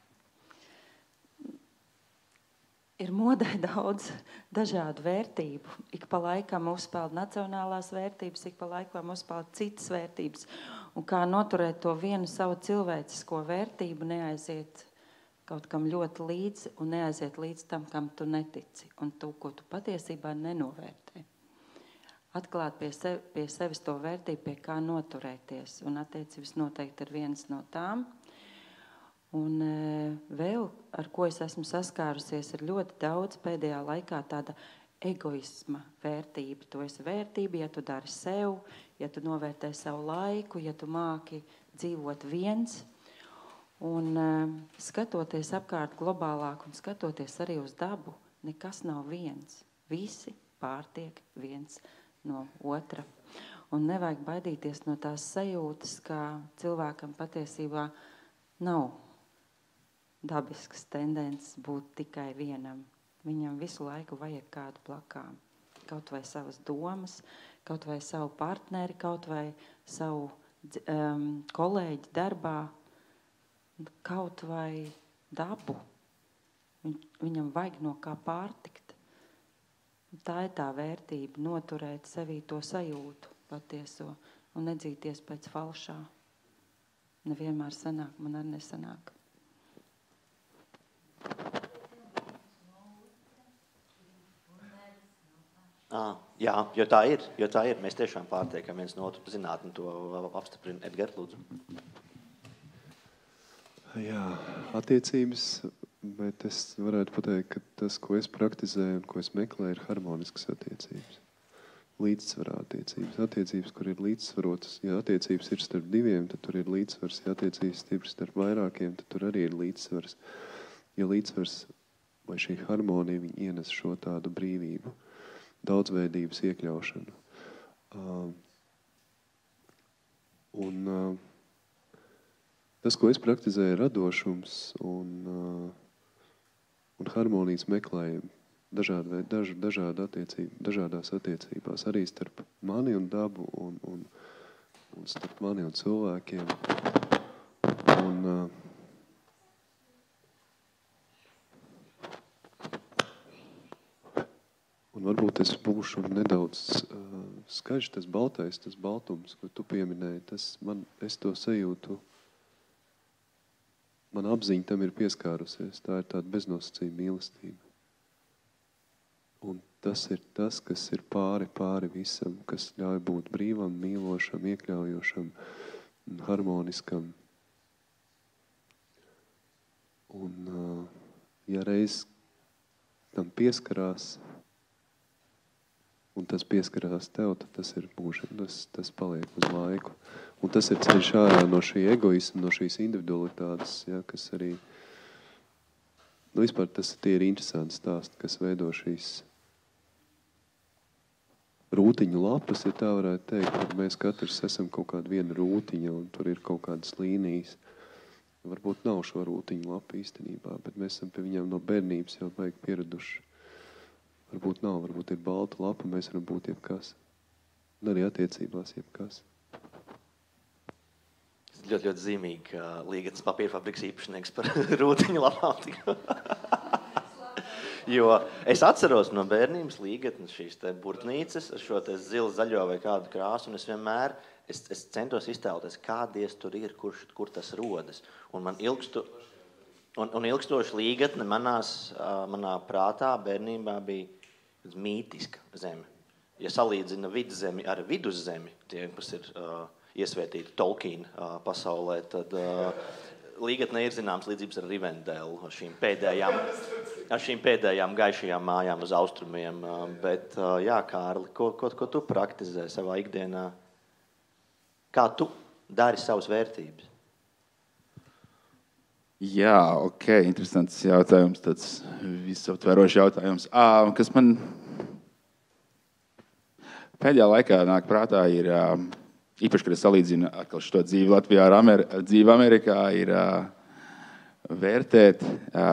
Ir modē daudz dažādu vērtību. Ik pa laikam uzspēld nacionālās vērtības, ik pa laikam uzspēld citas vērtības. Un kā noturēt to vienu savu cilvēcisko vērtību, neaiziet kaut kam ļoti līdzi un neaiziet līdz tam, kam tu netici. Un tu, ko tu patiesībā nenovērtē. Atklāt pie, sevi, pie sevis to vērtību, pie kā noturēties. Un attiecības noteikti ir viens no tām. Un vēl, ar ko es esmu saskārusies, ir ļoti daudz pēdējā laikā tāda egoisma vērtība. Tu esi vērtība, ja tu dari sev, ja tu novērtē savu laiku, ja tu māki dzīvot viens. Un skatoties apkārt globālāk un skatoties arī uz dabu, nekas nav viens. Visi pārtiek viens no otra. Un nevajag baidīties no tās sajūtas, ka cilvēkam patiesībā nav dabiskas tendences būt tikai vienam. Viņam visu laiku vajag kādu blakām. Kaut vai savas domas, kaut vai savu partneri, kaut vai savu um, kolēģi darbā, kaut vai dabu. Viņ, viņam vajag no kā pārtikt. Tā ir tā vērtība, noturēt sevī to sajūtu patieso un nedzīties pēc falšā. Nevienmēr sanāk, man arī nesanāk. Ah, jā, jo tā ir, jo tā ir. Mēs tiešām pārtiekam viens no otru. Zinātni to apstiprina. Edgar, lūdzu. Jā, attiecības, bet es varētu pateikt, ka tas, ko es praktizēju un ko es meklēju, ir harmoniskas attiecības. Līdzsvarā attiecības. Attiecības, kur ir līdzsvarotas. Ja attiecības ir starp diviem, tad tur ir līdzsvars. Ja attiecības stipri starp vairākiem, tad tur arī ir līdzsvars. Ja līdzsvars vai šī harmonija, viņi ienes šo tādu brīvību, daudzveidības iekļaušanu. Uh, un uh, tas, ko es praktizēju, ir radošums un, uh, un harmonijas meklējumi dažādi, daž, dažādi attiecība, dažādās attiecībās, arī starp mani un dabu un, un, un starp mani un cilvēkiem. Un, uh, Un varbūt es būšu nedaudz uh, skaļš, tas baltais, tas baltums, ko tu pieminēji, tas man, es to sajūtu, man apziņa tam ir pieskārusies, tā ir tāda beznosacījuma mīlestība. Un tas ir tas, kas ir pāri, pāri visam, kas ļauj būt brīvam, mīlošam, iekļaujošam, harmoniskam. Un, uh, ja reiz tam pieskarās, un tas pieskarās tev, tad tas ir mūžam, tas, tas paliek uz laiku. Un tas ir ceļš ārā no šī egoisma, no šīs individualitātes, ja, kas arī, nu vispār tas tie ir interesanti stāsti, kas veido šīs rūtiņu lapas, ja tā varētu teikt, ka mēs katrs esam kaut kāda viena rūtiņa, un tur ir kaut kādas līnijas. Varbūt nav šo rūtiņu lapu īstenībā, bet mēs esam pie viņām no bērnības jau baigi pieraduši varbūt nav, varbūt ir balta lapa, mēs varam būt jebkas. Un arī attiecībās jebkas. Ļoti, ļoti zīmīgi, ka Līgatnes papīra fabriks īpašnieks par rūtiņu lapām. Jo es atceros no bērnības Līgatnes šīs te burtnīcas, šo te zilu, zaļo vai kādu krāsu, un es vienmēr es, es centos iztēloties, kādies tur ir, kur, kur tas rodas. Un man ilgstu, un, un ilgstoši Līgatne manās, manā prātā bērnībā bija mītiska zeme. Ja salīdzina vidzemi ar viduszemi, tie, kas ir uh, iesvētīti Tolkien uh, pasaulē, tad uh, Līgatne ir zināms līdzības ar Rivendēlu, ar šīm pēdējām, ar šīm pēdējām gaišajām mājām uz austrumiem. Uh, bet, uh, jā, Kārli, ko, ko, ko tu praktizē savā ikdienā? Kā tu dari savas vērtības? Jā, ok, interesants jautājums, tāds visaptverošs jautājums. À, kas man pēdējā laikā nāk prātā ir, īpaši, kad es salīdzinu atkal šo dzīvi Latvijā ar Amer dzīvi Amerikā, ir vērtēt,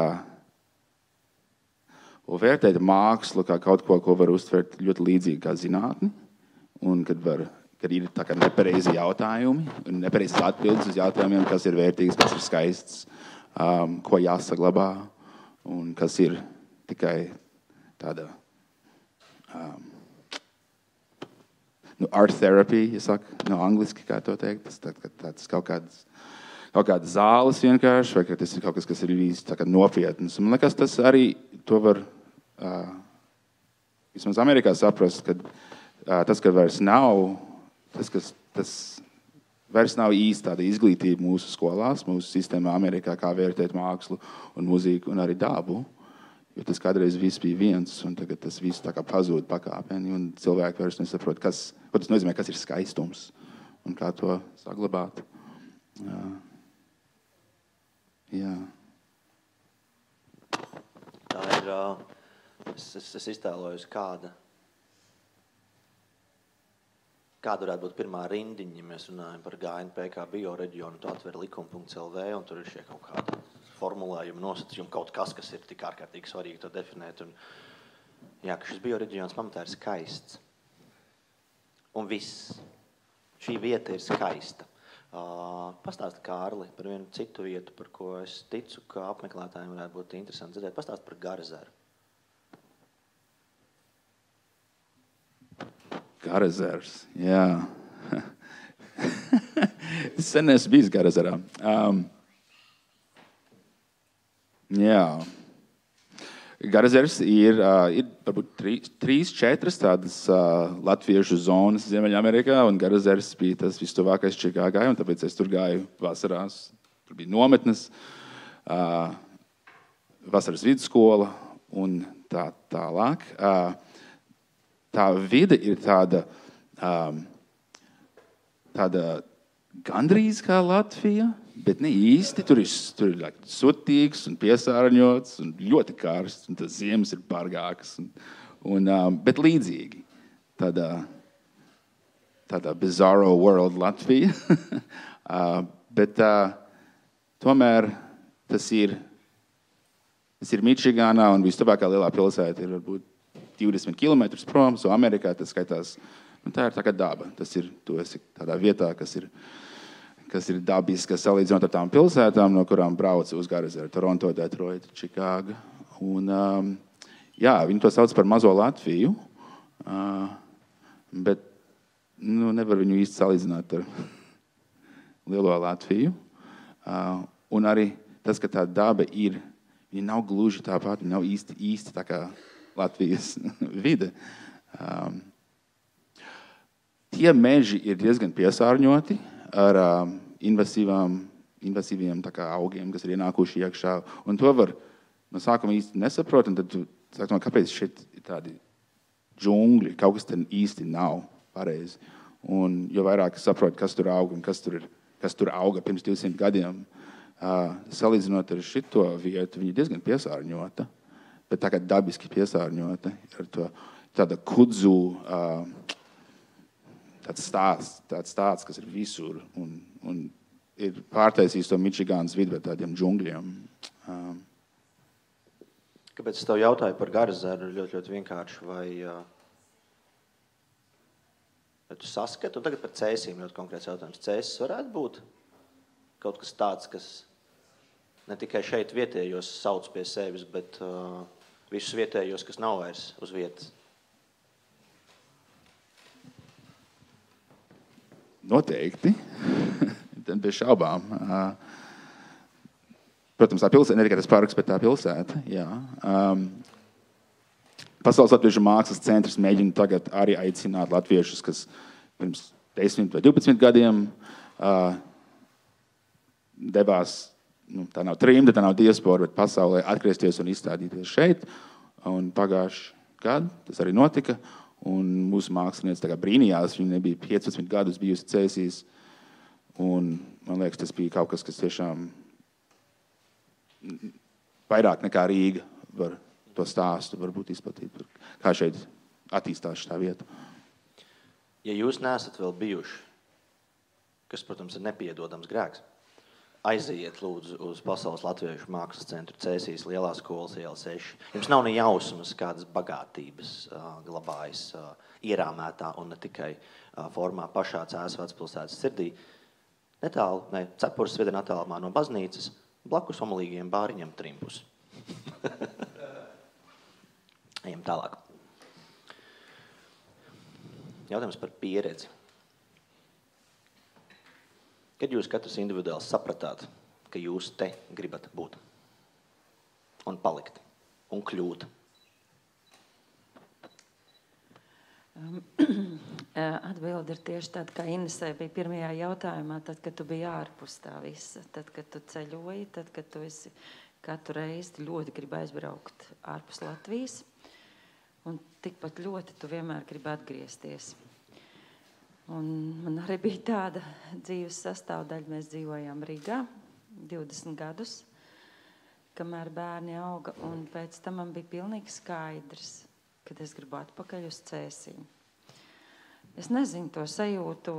vērtēt mākslu kā kaut ko, ko var uztvert ļoti līdzīgi kā zinātni, un kad, var, kad ir tā kā nepareizi jautājumi, un nepareizas atbildes uz jautājumiem, kas ir vērtīgs, kas ir skaists, um, ko jāsaglabā, un kas ir tikai tāda um, nu, art therapy, ja saka, no angliski, kā to teikt, tas tā, tāds kaut kāds, kaut kādas zāles vienkārši, vai ka tas ir kaut kas, kas ir īsti tā kā nopietnas. Man liekas, tas arī to var, uh, vismaz Amerikā saprast, ka uh, tas, ka vairs nav, tas, kas, tas vairs nav īsti tāda izglītība mūsu skolās, mūsu sistēmā Amerikā, kā vērtēt mākslu un mūziku un arī dabu. Jo tas kādreiz viss bija viens, un tagad tas viss tā kā pazūd pakāpeni, un cilvēki vairs nesaprot, kas, ko tas nozīmē, kas ir skaistums, un kā to saglabāt. Jā. Jā. Tā ir, es, es, es iztēlojos kāda, kāda varētu būt pirmā rindiņa, ja mēs runājam par G N P kā bioreģionu, tu atver likuma punkts L V, un tur ir šie kaut kādi formulējumi, nosacījumi, kaut kas, kas ir tik ārkārtīgi svarīgi to definēt. Un, jā, ka šis bioreģions pamatā ir skaists. Un viss. Šī vieta ir skaista. Uh, pastāsti, Kārli, par vienu citu vietu, par ko es ticu, ka apmeklētājiem varētu būt interesanti dzirdēt. Pastāsti par Garazeru. Garazers, jā. Es sen esmu bijis Garazerā. Um, jā. Garazers ir, uh, ir varbūt trīs, trīs, četras tādas uh, latviešu zonas Ziemeļamerikā, un Garazers bija tas vistuvākais Čikāgai, un tāpēc es tur gāju vasarās. Tur bija nometnes, uh, vasaras vidusskola un tā tālāk. Uh, Tā vide ir tāda, um, tāda gandrīz kā Latvija, bet ne īsti. Tur ir, tur ir like, sutīgs un piesārņots un ļoti karsts, un tas ziemas ir bargākas, un, un, um, bet līdzīgi. Tādā, tādā bizarro world Latvija. uh, bet uh, tomēr tas ir, tas ir Mičigānā, un vistuvākā lielā pilsēta ir varbūt divdesmit kilometrus prom, so Amerikā tas skaitās, nu tā ir tā kā daba. Tas ir, tu esi tādā vietā, kas ir, kas ir dabiska salīdzinot ar tām pilsētām, no kurām brauc uz Garazeru, Toronto, Detroit, Čikāga. Un, um, jā, viņi to sauc par mazo Latviju, uh, bet nu, nevar viņu īsti salīdzināt ar lielo Latviju. Uh, un arī tas, ka tā daba ir, viņa nav gluži tāpat, viņa nav īsti, īsti tā kā Latvijas vide. Um, tie meži ir diezgan piesārņoti ar um, invasīvām, invasīviem tā kā augiem, kas ir ienākuši iekšā. Un to var no sākuma īsti nesaprot, un tad tu sāk, kāpēc šeit ir tādi džungļi, kaut kas te īsti nav pareizi. Un jo vairāk saprot, kas tur aug un kas tur, ir, kas tur auga pirms divsimt gadiem, uh, salīdzinot ar šito vietu, viņa diezgan piesārņota. Bet tā kā dabiski piesārņota, ar to tāda kudzu, uh, tāds stāsts, tāds stāsts, kas ir visur, un, un ir pārtaisījis to Mičigānas vidu ar tādiem džungļiem. Um. Kāpēc es tev jautāju par Garzaru ļoti, ļoti vienkārši, vai, vai tu saskati, un tagad par cēsīm ļoti konkrēts jautājums. Cēsis varētu būt kaut kas tāds, kas ne tikai šeit vietējos sauc pie sevis, bet uh, visus vietējos, kas nav vairs uz vietas. Noteikti. Bez šaubām. Uh, Protams, tā pilsēta, ne tikai tas parks, bet tā pilsēta, jā. Um, Pasaules latviešu mākslas centrs mēģina tagad arī aicināt latviešus, kas pirms desmit vai divpadsmit gadiem uh, devās, nu, tā nav trimda, tā nav diaspora, bet pasaulē atgriezties un izstādīties šeit. Un pagājuši gadu tas arī notika, un mūsu mākslinieci tagad brīnījās, viņi nebija piecpadsmit gadus bijusi Cēsīs, un man liekas, tas bija kaut kas, kas tiešām vairāk nekā Rīga var to stāstu, varbūt izplatīt, kā šeit attīstās šitā vieta. Ja jūs neesat vēl bijuši, kas, protams, ir nepiedodams grēks, aiziet lūdzu uz Pasaules latviešu mākslas centru Cēsīs Lielā skolas iela seši. Jums nav ne jausmas, kādas bagātības uh, glabājas uh, ierāmētā un ne tikai uh, formā pašā Cēsu vecpilsētas sirdī. Netālu, ne, cepures sviedena attālumā no baznīcas, blakus omulīgiem bāriņam trimpus. Ejam tālāk. Jautājums par pieredzi. Kad jūs katrs individuāli sapratāt, ka jūs te gribat būt un palikt un kļūt? Atbilde ir tieši tāda, kā Inesē bija pirmajā jautājumā, tad, kad tu biji ārpus tā visa, tad, kad tu ceļoji, tad, kad tu esi katru reizi ļoti gribi aizbraukt ārpus Latvijas, un tikpat ļoti tu vienmēr gribi atgriezties. Un man arī bija tāda dzīves sastāvdaļa, mēs dzīvojām Rīgā divdesmit gadus, kamēr bērni auga, un pēc tam man bija pilnīgi skaidrs, kad es gribu atpakaļ uz Cēsīm. Es nezinu to sajūtu,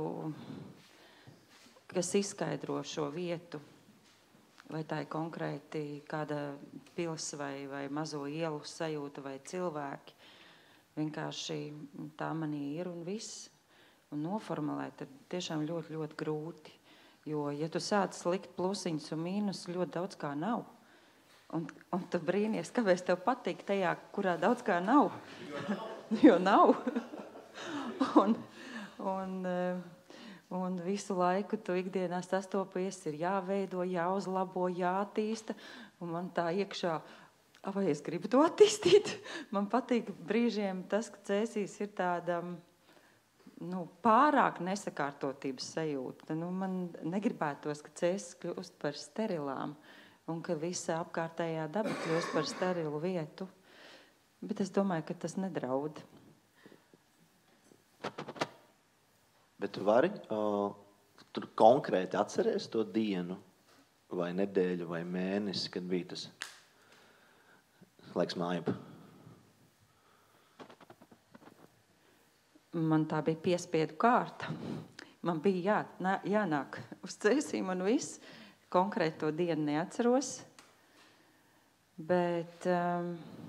kas izskaidro šo vietu, vai tā ir konkrēti kāda pils vai, vai mazo ielu sajūta vai cilvēki. Vienkārši tā manī ir un viss. Un noformulēt ir tiešām ļoti, ļoti grūti. Jo, ja tu sāc likt plusiņus un mīnus, ļoti daudz kā nav. Un, un tu brīnies, kāpēc tev patīk tajā, kurā daudz kā nav. Jo nav. un, un, un visu laiku tu ikdienā sastopies, ir jāveido, jāuzlabo, jātīsta. Un man tā iekšā, vai es gribu to attīstīt? Man patīk brīžiem tas, ka Cēsīs ir tāda nu, pārāk nesakārtotības sajūta. Nu, man negribētos, ka Cēsis kļūst par sterilām un ka visa apkārtējā daba kļūst par sterilu vietu. Bet es domāju, ka tas nedraud. Bet tu vari uh, tur konkrēti atceries to dienu vai nedēļu vai mēnesi, kad bija tas laiks mājup? Man tā bija piespiedu kārta. Man bija jā, jānāk uz Cēsīm un viss. Konkrēti to dienu neatceros. Bet um,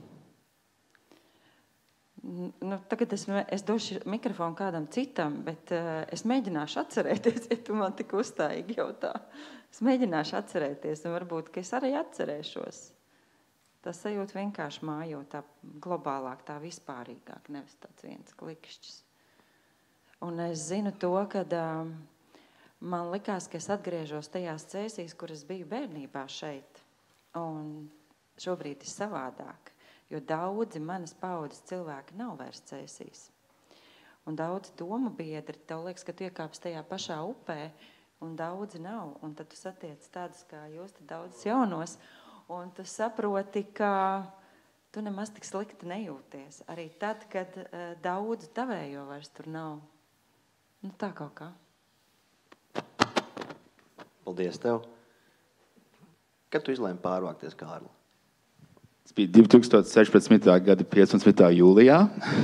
nu, tagad es, es došu mikrofonu kādam citam, bet uh, es mēģināšu atcerēties, ja tu man tik uzstājīgi jautā. Es mēģināšu atcerēties un varbūt, ka es arī atcerēšos. Tas sajūt vienkārši mājot tā globālāk, tā vispārīgāk, nevis tāds viens klikšķis. Un es zinu to, ka uh, man likās, ka es atgriežos tajās Cēsīs, kur es biju bērnībā šeit. Un šobrīd ir savādāk, jo daudzi manas paudzes cilvēki nav vairs Cēsīs. Un daudzi domu biedri, tev liekas, ka tu iekāpsi tajā pašā upē, un daudzi nav. Un tad tu satiec tādus kā jūs, tad daudzus jaunos, un tu saproti, ka tu nemaz tik slikti nejūties. Arī tad, kad uh, daudz tavējo vairs tur nav. Nu tā kaut kā. Paldies tev. Kad tu izlēmi pārvākties, Kārli? Tas bija divi tūkstoši sešpadsmitā gada piecpadsmitā jūlijā.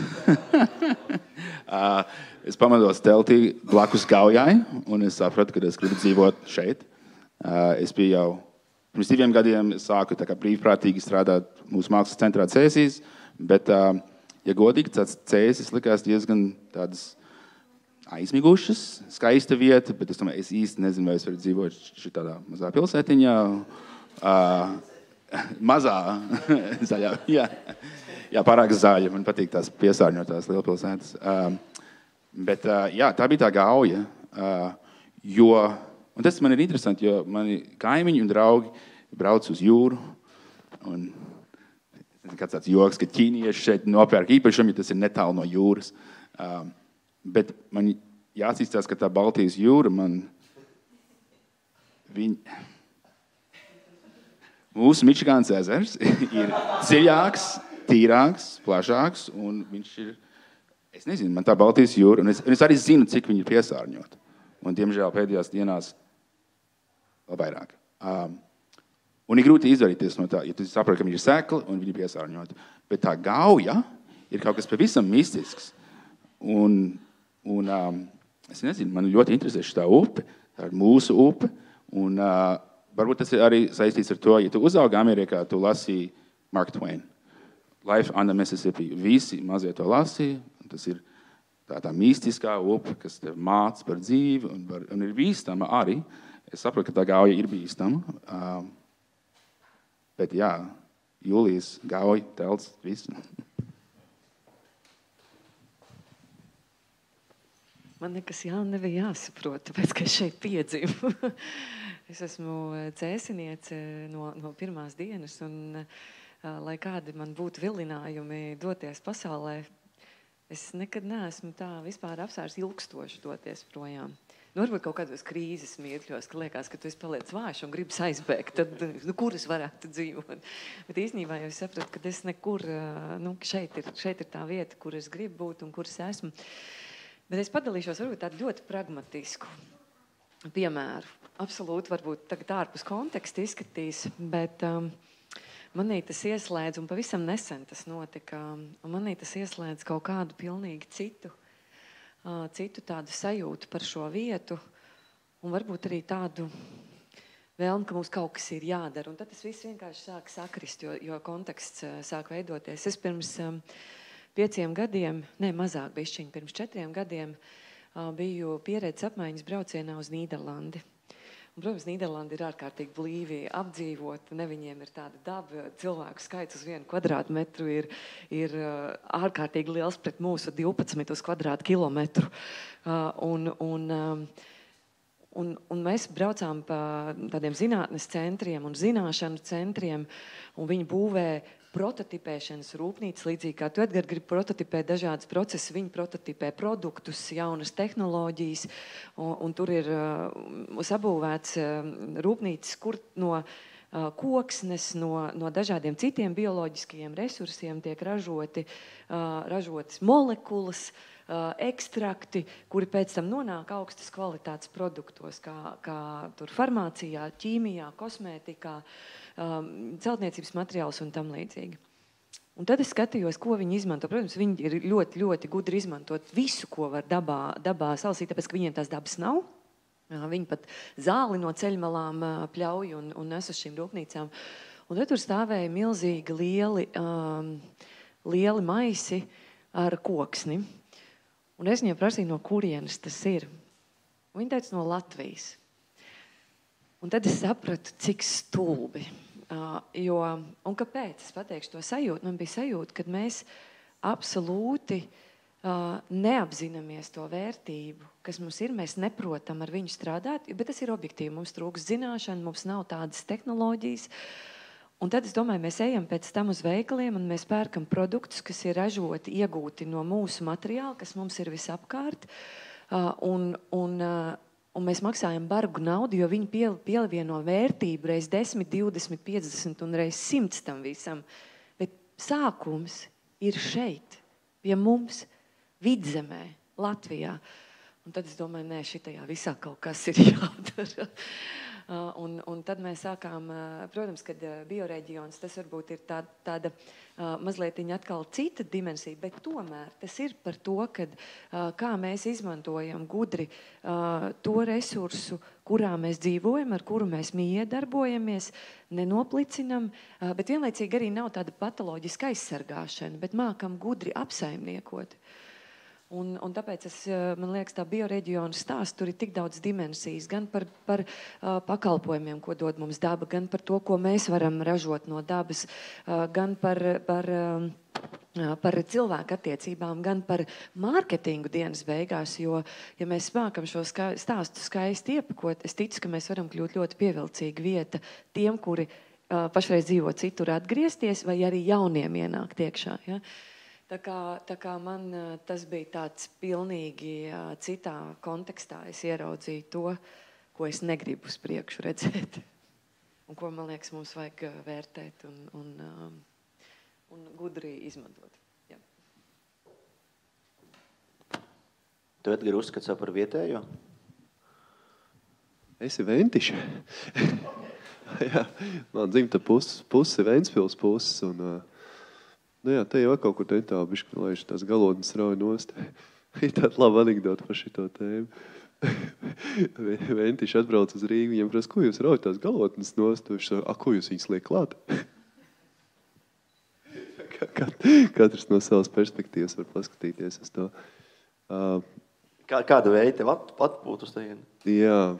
Es pamodos teltī blakus Gaujai, un es sapratu, ka es gribu dzīvot šeit. Es biju jau pirms diviem gadiem sāku tā kā brīvprātīgi strādāt mūsu mākslas centrā Cēsīs, bet, ja godīgi, tāds Cēsis likās diezgan tādas aizmigušas, skaista vieta, bet es domāju, es īsti nezinu, vai es varu dzīvot šitādā mazā pilsētiņā. Uh, mazā zaļā, jā. Jā, pārāk zaļa, man patīk tās piesārņotās lielpilsētas. Uh, bet, uh, jā, tā bija tā gauja, uh, jo, un tas man ir interesanti, jo mani kaimiņi un draugi brauc uz jūru, un kāds tāds joks, ka ķīnieši šeit nopērk īpašumu, ja tas ir netālu no jūras. Uh, Bet man jāatzīstās, ka tā Baltijas jūra man... Viņ... Mūsu Mičigāns ezers ir dziļāks, tīrāks, plašāks, un viņš ir... Es nezinu, man tā Baltijas jūra, un es, un es arī zinu, cik viņi ir piesārņot. Un, diemžēl, pēdējās dienās vēl vairāk. Um, un ir grūti izvairīties no tā, ja tu saproti, ka viņi ir sekli un viņi ir piesārņoti. Bet tā gauja ir kaut kas pavisam mistisks. Un... Un um, es nezinu, man ļoti interesē šī upe, tā ir mūsu upe, un uh, varbūt tas ir arī saistīts ar to, ja tu uzaugi Amerikā, tu lasīji Mark Twain, Life on the Mississippi. Visi mazie to lasīja, un tas ir tā, tā mistiskā upe, kas tev māc par dzīvi, un, var, un ir bīstama arī. Es saprotu, ka tā gauja ir bīstama, um, bet jā, Jūlijas gauja, telts, viss. Man nekas jā, nebija jāsaprot, tāpēc, ka es šeit piedzīvu. Es esmu cēsiniece no, no pirmās dienas, un lai kādi man būtu vilinājumi doties pasaulē, es nekad neesmu tā vispār apsvērs ilgstoši doties projām. Nu, varbūt kaut kādos krīzes mirkļos, ka liekas, ka tu esi paliec vājš un gribas aizbēgt, tad nu, kur es varētu dzīvot? Bet īstenībā jau es sapratu, ka es nekur, nu, šeit ir, šeit ir tā vieta, kur es gribu būt un kur es esmu. Bet es padalīšos varbūt tādu ļoti pragmatisku piemēru. Absolūti varbūt tagad ārpus konteksta izskatīs, bet um, manī tas ieslēdz, un pavisam nesen tas notika, un manī tas ieslēdz kaut kādu pilnīgi citu, uh, citu tādu sajūtu par šo vietu, un varbūt arī tādu vēlmi, ka mums kaut kas ir jādara. Un tad tas viss vienkārši sāk sakrist, jo, jo konteksts uh, sāk veidoties. Es pirms... Um, Pieciem gadiem, ne mazāk bišķiņ, pirms četriem gadiem uh, biju pieredzes apmaiņas braucienā uz Nīderlandi. Un, protams, Nīderlanda ir ārkārtīgi blīvi apdzīvot, ne viņiem ir tāda daba, cilvēku skaits uz vienu kvadrātmetru ir, ir uh, ārkārtīgi liels pret mūsu divpadsmit uz kvadrātkilometru. Uh, un, un, um, un, un mēs braucām pa tādiem zinātnes centriem un zināšanu centriem, un viņi būvē prototipēšanas rūpnīcas, līdzīgi kā tu, Edgar, gribi prototipēt dažādas procesus, viņi prototipē produktus, jaunas tehnoloģijas, un, un tur ir uh, sabūvēts uh, rūpnīcas, kur no uh, koksnes, no, no dažādiem citiem bioloģiskajiem resursiem tiek ražoti, uh, ražotas molekulas, uh, ekstrakti, kuri pēc tam nonāk augstas kvalitātes produktos, kā, kā tur farmācijā, ķīmijā, kosmētikā, Um, celtniecības materiāls un tam līdzīgi. Un tad es skatījos, ko viņi izmanto. Protams, viņi ir ļoti, ļoti gudri izmantot visu, ko var dabā, dabā salasīt, tāpēc, ka viņiem tās dabas nav. Viņi pat zāli no ceļmalām pļauj un, un nes uz šīm rūpnīcām. Un tad tur stāvēja milzīgi lieli, um, lieli maisi ar koksni. Un es viņiem prasīju, no kurienes tas ir. Un viņi teica, no Latvijas. Un tad es sapratu, cik stulbi. Uh, jo, un kāpēc? Es pateikšu to sajūtu. Man bija sajūta, kad mēs absolūti uh, neapzināmies to vērtību, kas mums ir. Mēs neprotam ar viņu strādāt, bet tas ir objektīvi. Mums trūks zināšana, mums nav tādas tehnoloģijas. Un tad es domāju, mēs ejam pēc tam uz veikaliem un mēs pērkam produktus, kas ir ražoti, iegūti no mūsu materiāla, kas mums ir visapkārt. Uh, un, un, uh, Un mēs maksājam bargu naudu, jo viņi pie, pievieno vērtību reiz desmit, divdesmit, piecdesmit un reiz simts tam visam. Bet sākums ir šeit, pie mums, Vidzemē, Latvijā. Un tad es domāju, nē, šitajā visā kaut kas ir jādara. Un, un tad mēs sākām, protams, kad bioreģions, tas varbūt ir tā, tāda mazliet atkal cita dimensija, bet tomēr tas ir par to, kad, kā mēs izmantojam gudri to resursu, kurā mēs dzīvojam, ar kuru mēs miedarbojamies, nenoplicinam, bet vienlaicīgi arī nav tāda patoloģiska aizsargāšana, bet mākam gudri apsaimniekot. Un, un tāpēc es, man liekas, tā bioreģiona stāsts, tur ir tik daudz dimensijas, gan par, par uh, pakalpojumiem, ko dod mums daba, gan par to, ko mēs varam ražot no dabas, uh, gan par, par, uh, par cilvēku attiecībām, gan par mārketingu dienas beigās, jo, ja mēs mākam šo ska stāstu skaisti iepakot, es ticu, ka mēs varam kļūt ļoti pievilcīga vieta tiem, kuri uh, pašreiz dzīvo citur atgriezties, vai arī jauniem ienākt iekšā, ja? Tā kā, tā kā man tas bija tāds pilnīgi citā kontekstā. Es ieraudzīju to, ko es negribu uz priekšu redzēt. Un ko, man liekas, mums vajag vērtēt un, un, un gudri izmantot. Jā. Tu, Edgar, uzskati sev par vietējo? Esi ventiša. Jā, man dzimta puses, puses ir Ventspils puses. Un, nu jā, te jau kaut kur te tā bišķi, laiši tās galotnes rauj nost. Ir tāda laba anekdota par šito tēmu. Ventiši atbrauc uz Rīgu, viņam prasa, ko jūs rauj tās galotnes nost? Viņš saka, a, ko jūs viņas liek klāt? Katrs no savas perspektīvas var paskatīties uz to. Uh, Kā, kāda veida tev at, atbūt uz tevienu? Jā,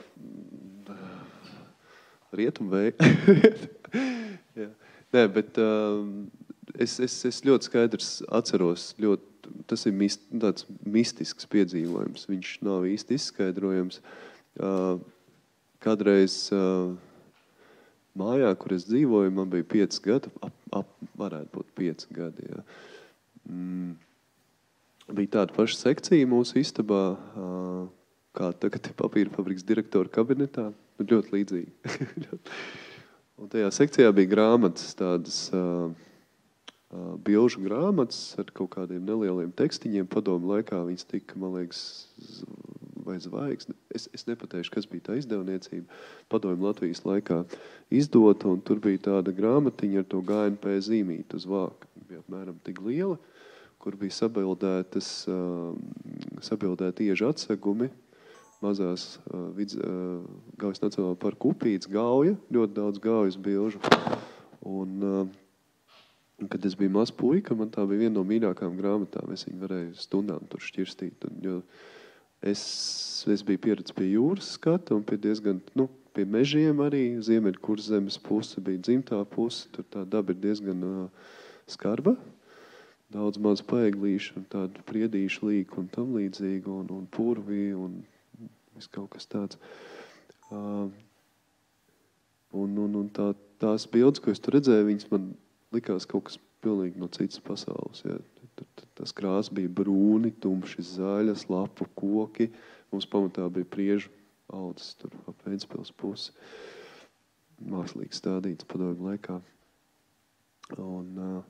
rietumvēja. Jā. Nē, bet uh, es, es, es ļoti skaidrs atceros, ļoti, tas ir mist, tāds mistisks piedzīvojums. Viņš nav īsti izskaidrojams. Uh, kādreiz uh, mājā, kur es dzīvoju, man bija pieci gadi, ap, ap, varētu būt pieci gadi. Jā. Mm. Bija tāda paša sekcija mūsu istabā, uh, kā tagad ir papīra fabrikas direktora kabinetā. Ļoti līdzīgi. Un tajā sekcijā bija grāmatas, tādas uh, uh, bilžu grāmatas ar kaut kādiem nelieliem tekstiņiem. Padomu laikā viņas tika, man liekas, vai zvaigzne. Es, es nepateikšu, kas bija tā izdevniecība. Padomu Latvijas laikā izdota, un tur bija tāda grāmatiņa ar to G N P zīmīti uz vāka. Bija apmēram tik liela, kur bija sabildētas, uh, sabildēti iežu atsegumi, mazās uh, vidz, uh, Gaujas Nacionālā parka upītes gauja, ļoti daudz gaujas bilžu. Un, uh, kad es biju maz puika, man tā bija viena no mīļākām grāmatām. Es viņu varēju stundām tur šķirstīt. Un, jo es, es biju pieredzi pie jūras skata un pie diezgan, nu, pie mežiem arī. Ziemeļu Kurzemes puse bija dzimtā puse. Tur tā daba ir diezgan uh, skarba. Daudz maz paeglīšu un tādu priedīšu līku un tam līdzīgu un, un purvi un viss kaut kas tāds. Uh, un un, un tā, tās bildes, ko es tur redzēju, viņas man likās kaut kas pilnīgi no citas pasaules. Ja. Tas krās bija brūni, tumši zaļas, lapu koki. Mums pamatā bija priežu audzes tur ap Ventspils pusi. Mākslīgi stādīts padomu laikā. Un... Uh,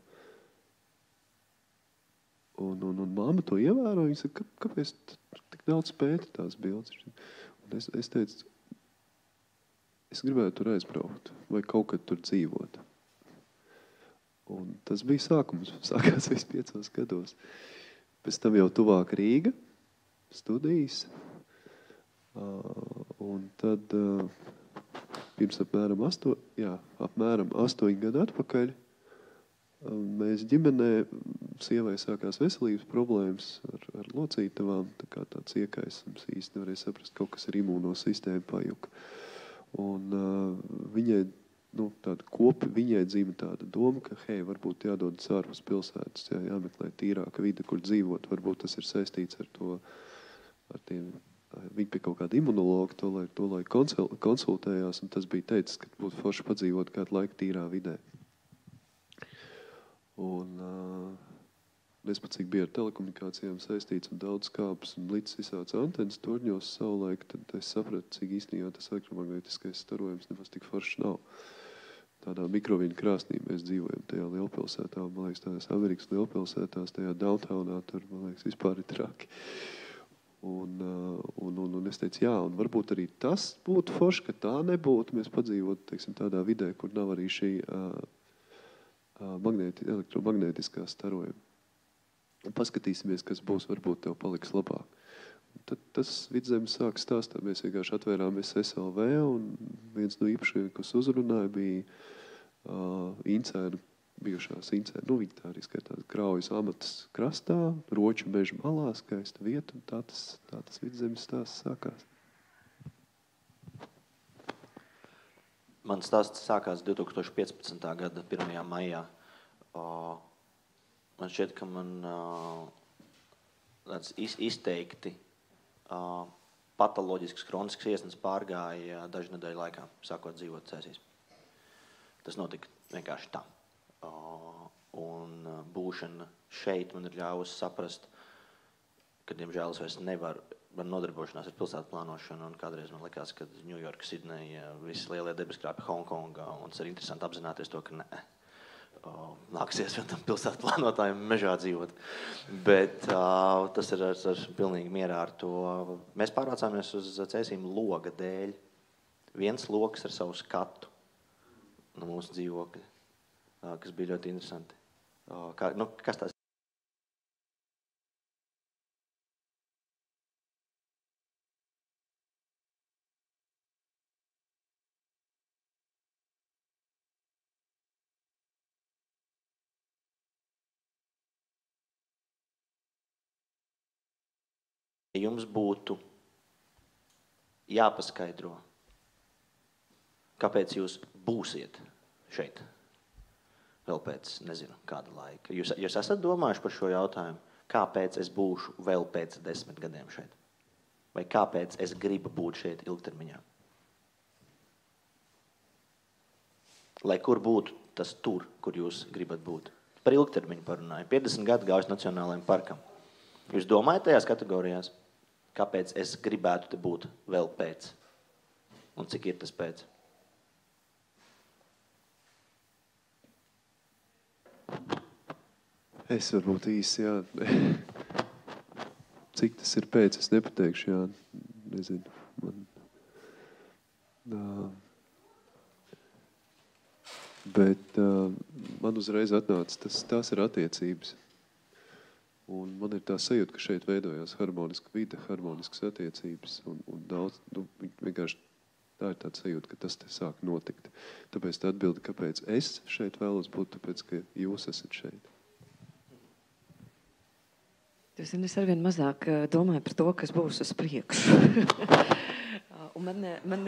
Un, un, un mamma to ievēro, viņa saka, ka, kāpēc tik daudz pēta tās bildes? Un es, es teicu, es gribētu tur aizbraukt vai kaut kad tur dzīvot. Un tas bija sākums, sākās viss piecos gados. Pēc tam jau tuvāk Rīga, studijas. Uh, un tad uh, pirms apmēram, asto, jā, apmēram astoņi gadu atpakaļ mēs ģimenē, sievai sākās veselības problēmas ar, ar locītavām, tā kā tāds iekaisums īsti nevarēja saprast, kaut kas ar imūnosistēmu pajuka. Un uh, viņai, nu, tāda kopi, viņai dzīve tāda doma, ka, hei, varbūt jādodas ārpus pilsētas, jā, jāmeklē tīrāka vide, kur dzīvot, varbūt tas ir saistīts ar to, ar tiem, viņi pie kaut kāda imunologa, to lai, to, lai konsul, konsultējās, un tas bija teicis, ka būtu forši padzīvot kādu laiku tīrā vidē. Un uh, es pat cik bija ar telekomunikācijām saistīts un daudz kāpes un blits visāds antenas torņos savulaik, tad es sapratu, cik īstenībā tas elektromagnētiskais starojums nemaz tik foršs nav. Tādā mikroviņu krāsnī mēs dzīvojam tajā lielpilsētā, man liekas, tādās Amerikas lielpilsētās, tajā downtownā, tur, man liekas, vispār ir traki. Un, un, un, un es teicu, jā, un varbūt arī tas būtu forši, ka tā nebūtu. Mēs padzīvotu, teiksim, tādā vidē, kur nav arī šī uh, uh, magnēti, elektromagnētiskā starojuma. Un paskatīsimies, kas būs, varbūt tev paliks labāk. Un tad tas Vidzemes sāk stāstāt. Mēs vienkārši atvērāmies S L V, un viens no īpašajiem, kas uzrunāja, bija uh, Incēna, bijušās Incēna. Nu, viņi tā arī skatās Kraujas amatas krastā, Roču meža malā, skaista vieta, un tā tas, tā tas Vidzemes stāsts sākās. Man stāsts sākās divi tūkstoši piecpadsmitā gada pirmajā maijā. Uh, man šķiet, ka man uh, tāds iz, izteikti uh, patoloģisks, kronisks iesnas pārgāja dažu nedēļu laikā, sākot dzīvot Cēsīs. Tas notika vienkārši tā. Uh, un uh, būšana šeit man ir ļāvusi saprast, ka, diemžēl, es vairs nevaru, man nodarbošanās ar pilsētu plānošanu, un kādreiz man likās, ka Ņujorka, Sidneja, visi lielie debeskrāpi Hongkongā, un tas ir interesanti apzināties to, ka ne, uh, nāksies vēl tam pilsētu plānotājiem mežā dzīvot. Bet uh, tas ir ar, ar pilnīgi mierā ar to. Mēs pārvācāmies uz Cēsīm loga dēļ. Viens logs ar savu skatu no mūsu dzīvokļa. Kas bija ļoti interesanti. Kā, nu, kas tās? Ja jums būtu jāpaskaidro, kāpēc jūs būsiet šeit? Vēl pēc, nezinu, kāda laika. Jūs, jūs esat domājuši par šo jautājumu? Kāpēc es būšu vēl pēc desmit gadiem šeit? Vai kāpēc es gribu būt šeit ilgtermiņā? Lai kur būtu tas tur, kur jūs gribat būt? Par ilgtermiņu parunāju. piecdesmit gadu gājus Nacionālajiem parkam. Jūs domājat tajās kategorijās? Kāpēc es gribētu te būt vēl pēc? Un cik ir tas pēc? Es varbūt īsi, jā. Cik tas ir pēc, es nepateikšu, jā. Nezinu. Man, uh, bet uh, man uzreiz atnāca, tas, tās ir attiecības. Un man ir tā sajūta, ka šeit veidojās harmoniska vide, harmoniskas attiecības. Un, un daudz, nu, vienkārši tā ir tāda sajūta, ka tas te sāk notikt. Tāpēc tā atbildi, kāpēc es šeit vēlos būt, tāpēc, ka jūs esat šeit. Es, es arvien mazāk domāju par to, kas būs uz priekšu. un man, man,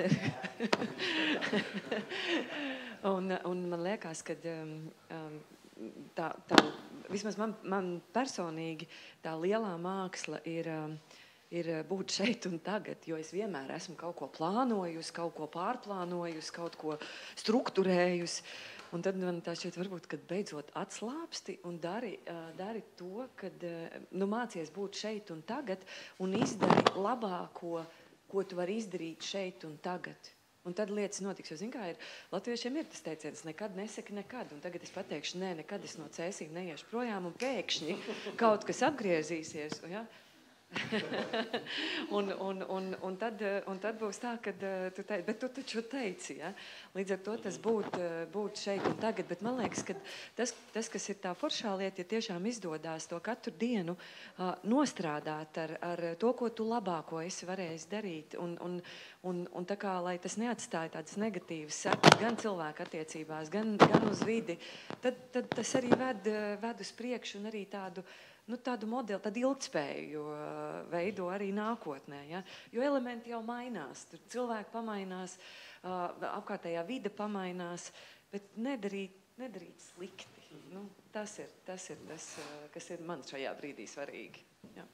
un, un man liekas, ka um, tā, tā, vismaz man, man personīgi tā lielā māksla ir, um, ir būt šeit un tagad, jo es vienmēr esmu kaut ko plānojusi, kaut ko pārplānojusi, kaut ko strukturējusi. Un tad man tā šķiet, varbūt, kad beidzot atslāpsti un dari, dari to, kad nu, mācies būt šeit un tagad un izdari labāko, ko tu vari izdarīt šeit un tagad. Un tad lietas notiks, jo, zin kā, ir, latviešiem ir tas teiciens, nekad nesaki nekad, un tagad es pateikšu, nē, nekad es no Cēsīm neiešu projām, un pēkšņi kaut kas atgriezīsies, ja? un, un, un, un, tad, un tad būs tā, ka tu teici, bet tu taču teici, ja? Līdz ar to tas būt, būt šeit un tagad, bet man liekas, ka tas, tas, kas ir tā foršā lieta, ja tiešām izdodās to katru dienu uh, nostrādāt ar, ar to, ko tu labāko esi varējis darīt, un, un, un, un tā kā, lai tas neatstāja tādas negatīvas sekas gan cilvēku attiecībās, gan, gan uz vidi, tad, tad tas arī ved, ved uz priekšu un arī tādu Nu, tādu modeli, tādu ilgtspēju veido arī nākotnē. Ja? Jo elementi jau mainās, tur cilvēki pamainās, apkārtējā vide pamainās, bet nedarīt, nedarīt slikti. Nu, tas, ir, tas ir tas, kas ir man šajā brīdī svarīgi. Ja.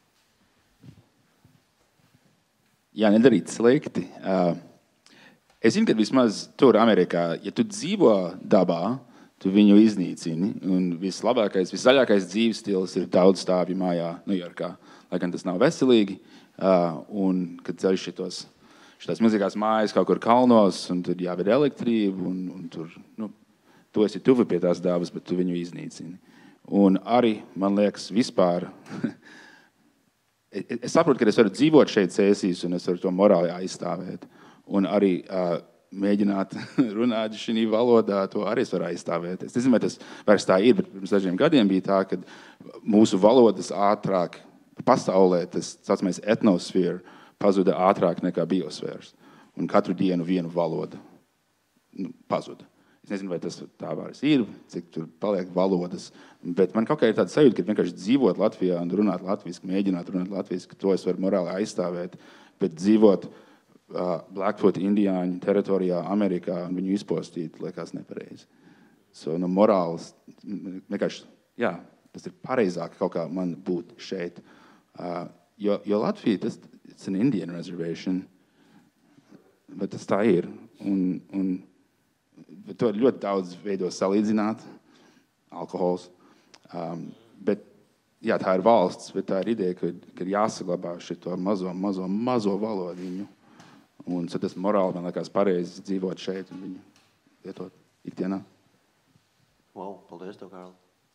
Jā, nedarīt slikti. Es zinu, ka vismaz tur Amerikā, ja tu dzīvo dabā, tu viņu iznīcini. Un vislabākais, viszaļākais dzīves stils ir daudz stāvju mājā Ņujorkā. Lai gan tas nav veselīgi. Uh, un, kad ceļš šitos, šitās milzīgās mājas kaut kur kalnos, un tur jāved elektrību, un, un tur, nu, tu esi tuvi pie tās dabas, bet tu viņu iznīcini. Un arī, man liekas, vispār es, es saprotu, ka es varu dzīvot šeit Cēsīs un es varu to morāli aizstāvēt. Un arī uh, mēģināt runāt šī valodā, to arī es varu aizstāvēt. Es nezinu, vai tas vairs tā ir, bet pirms dažiem gadiem bija tā, ka mūsu valodas ātrāk pasaulē, tas saucamais etnosfēra, pazuda ātrāk nekā biosfēras. Un katru dienu vienu valodu nu, pazuda. Es nezinu, vai tas tā vairs ir, cik tur paliek valodas, bet man kaut kā ir tāda sajūta, ka vienkārši dzīvot Latvijā un runāt latviski, mēģināt runāt latviski, to es varu morāli aizstāvēt, bet dzīvot uh, Blackfoot indiāņu teritorijā Amerikā un viņu izpostīt, liekas nepareizi. So, no morāls, vienkārši, jā, tas ir pareizāk kaut kā man būt šeit. Uh, jo, jo Latvija, tas it's an Indian reservation, bet tas tā ir. Un, un bet to ļoti daudz veidos salīdzināt, alkohols. Um, bet, jā, tā ir valsts, bet tā ir ideja, ka, ka ir jāsaglabā šito mazo, mazo, mazo valodiņu. Un so tas morāli man liekas pareizi dzīvot šeit un viņu lietot ikdienā. Wow, paldies tev, Kārli.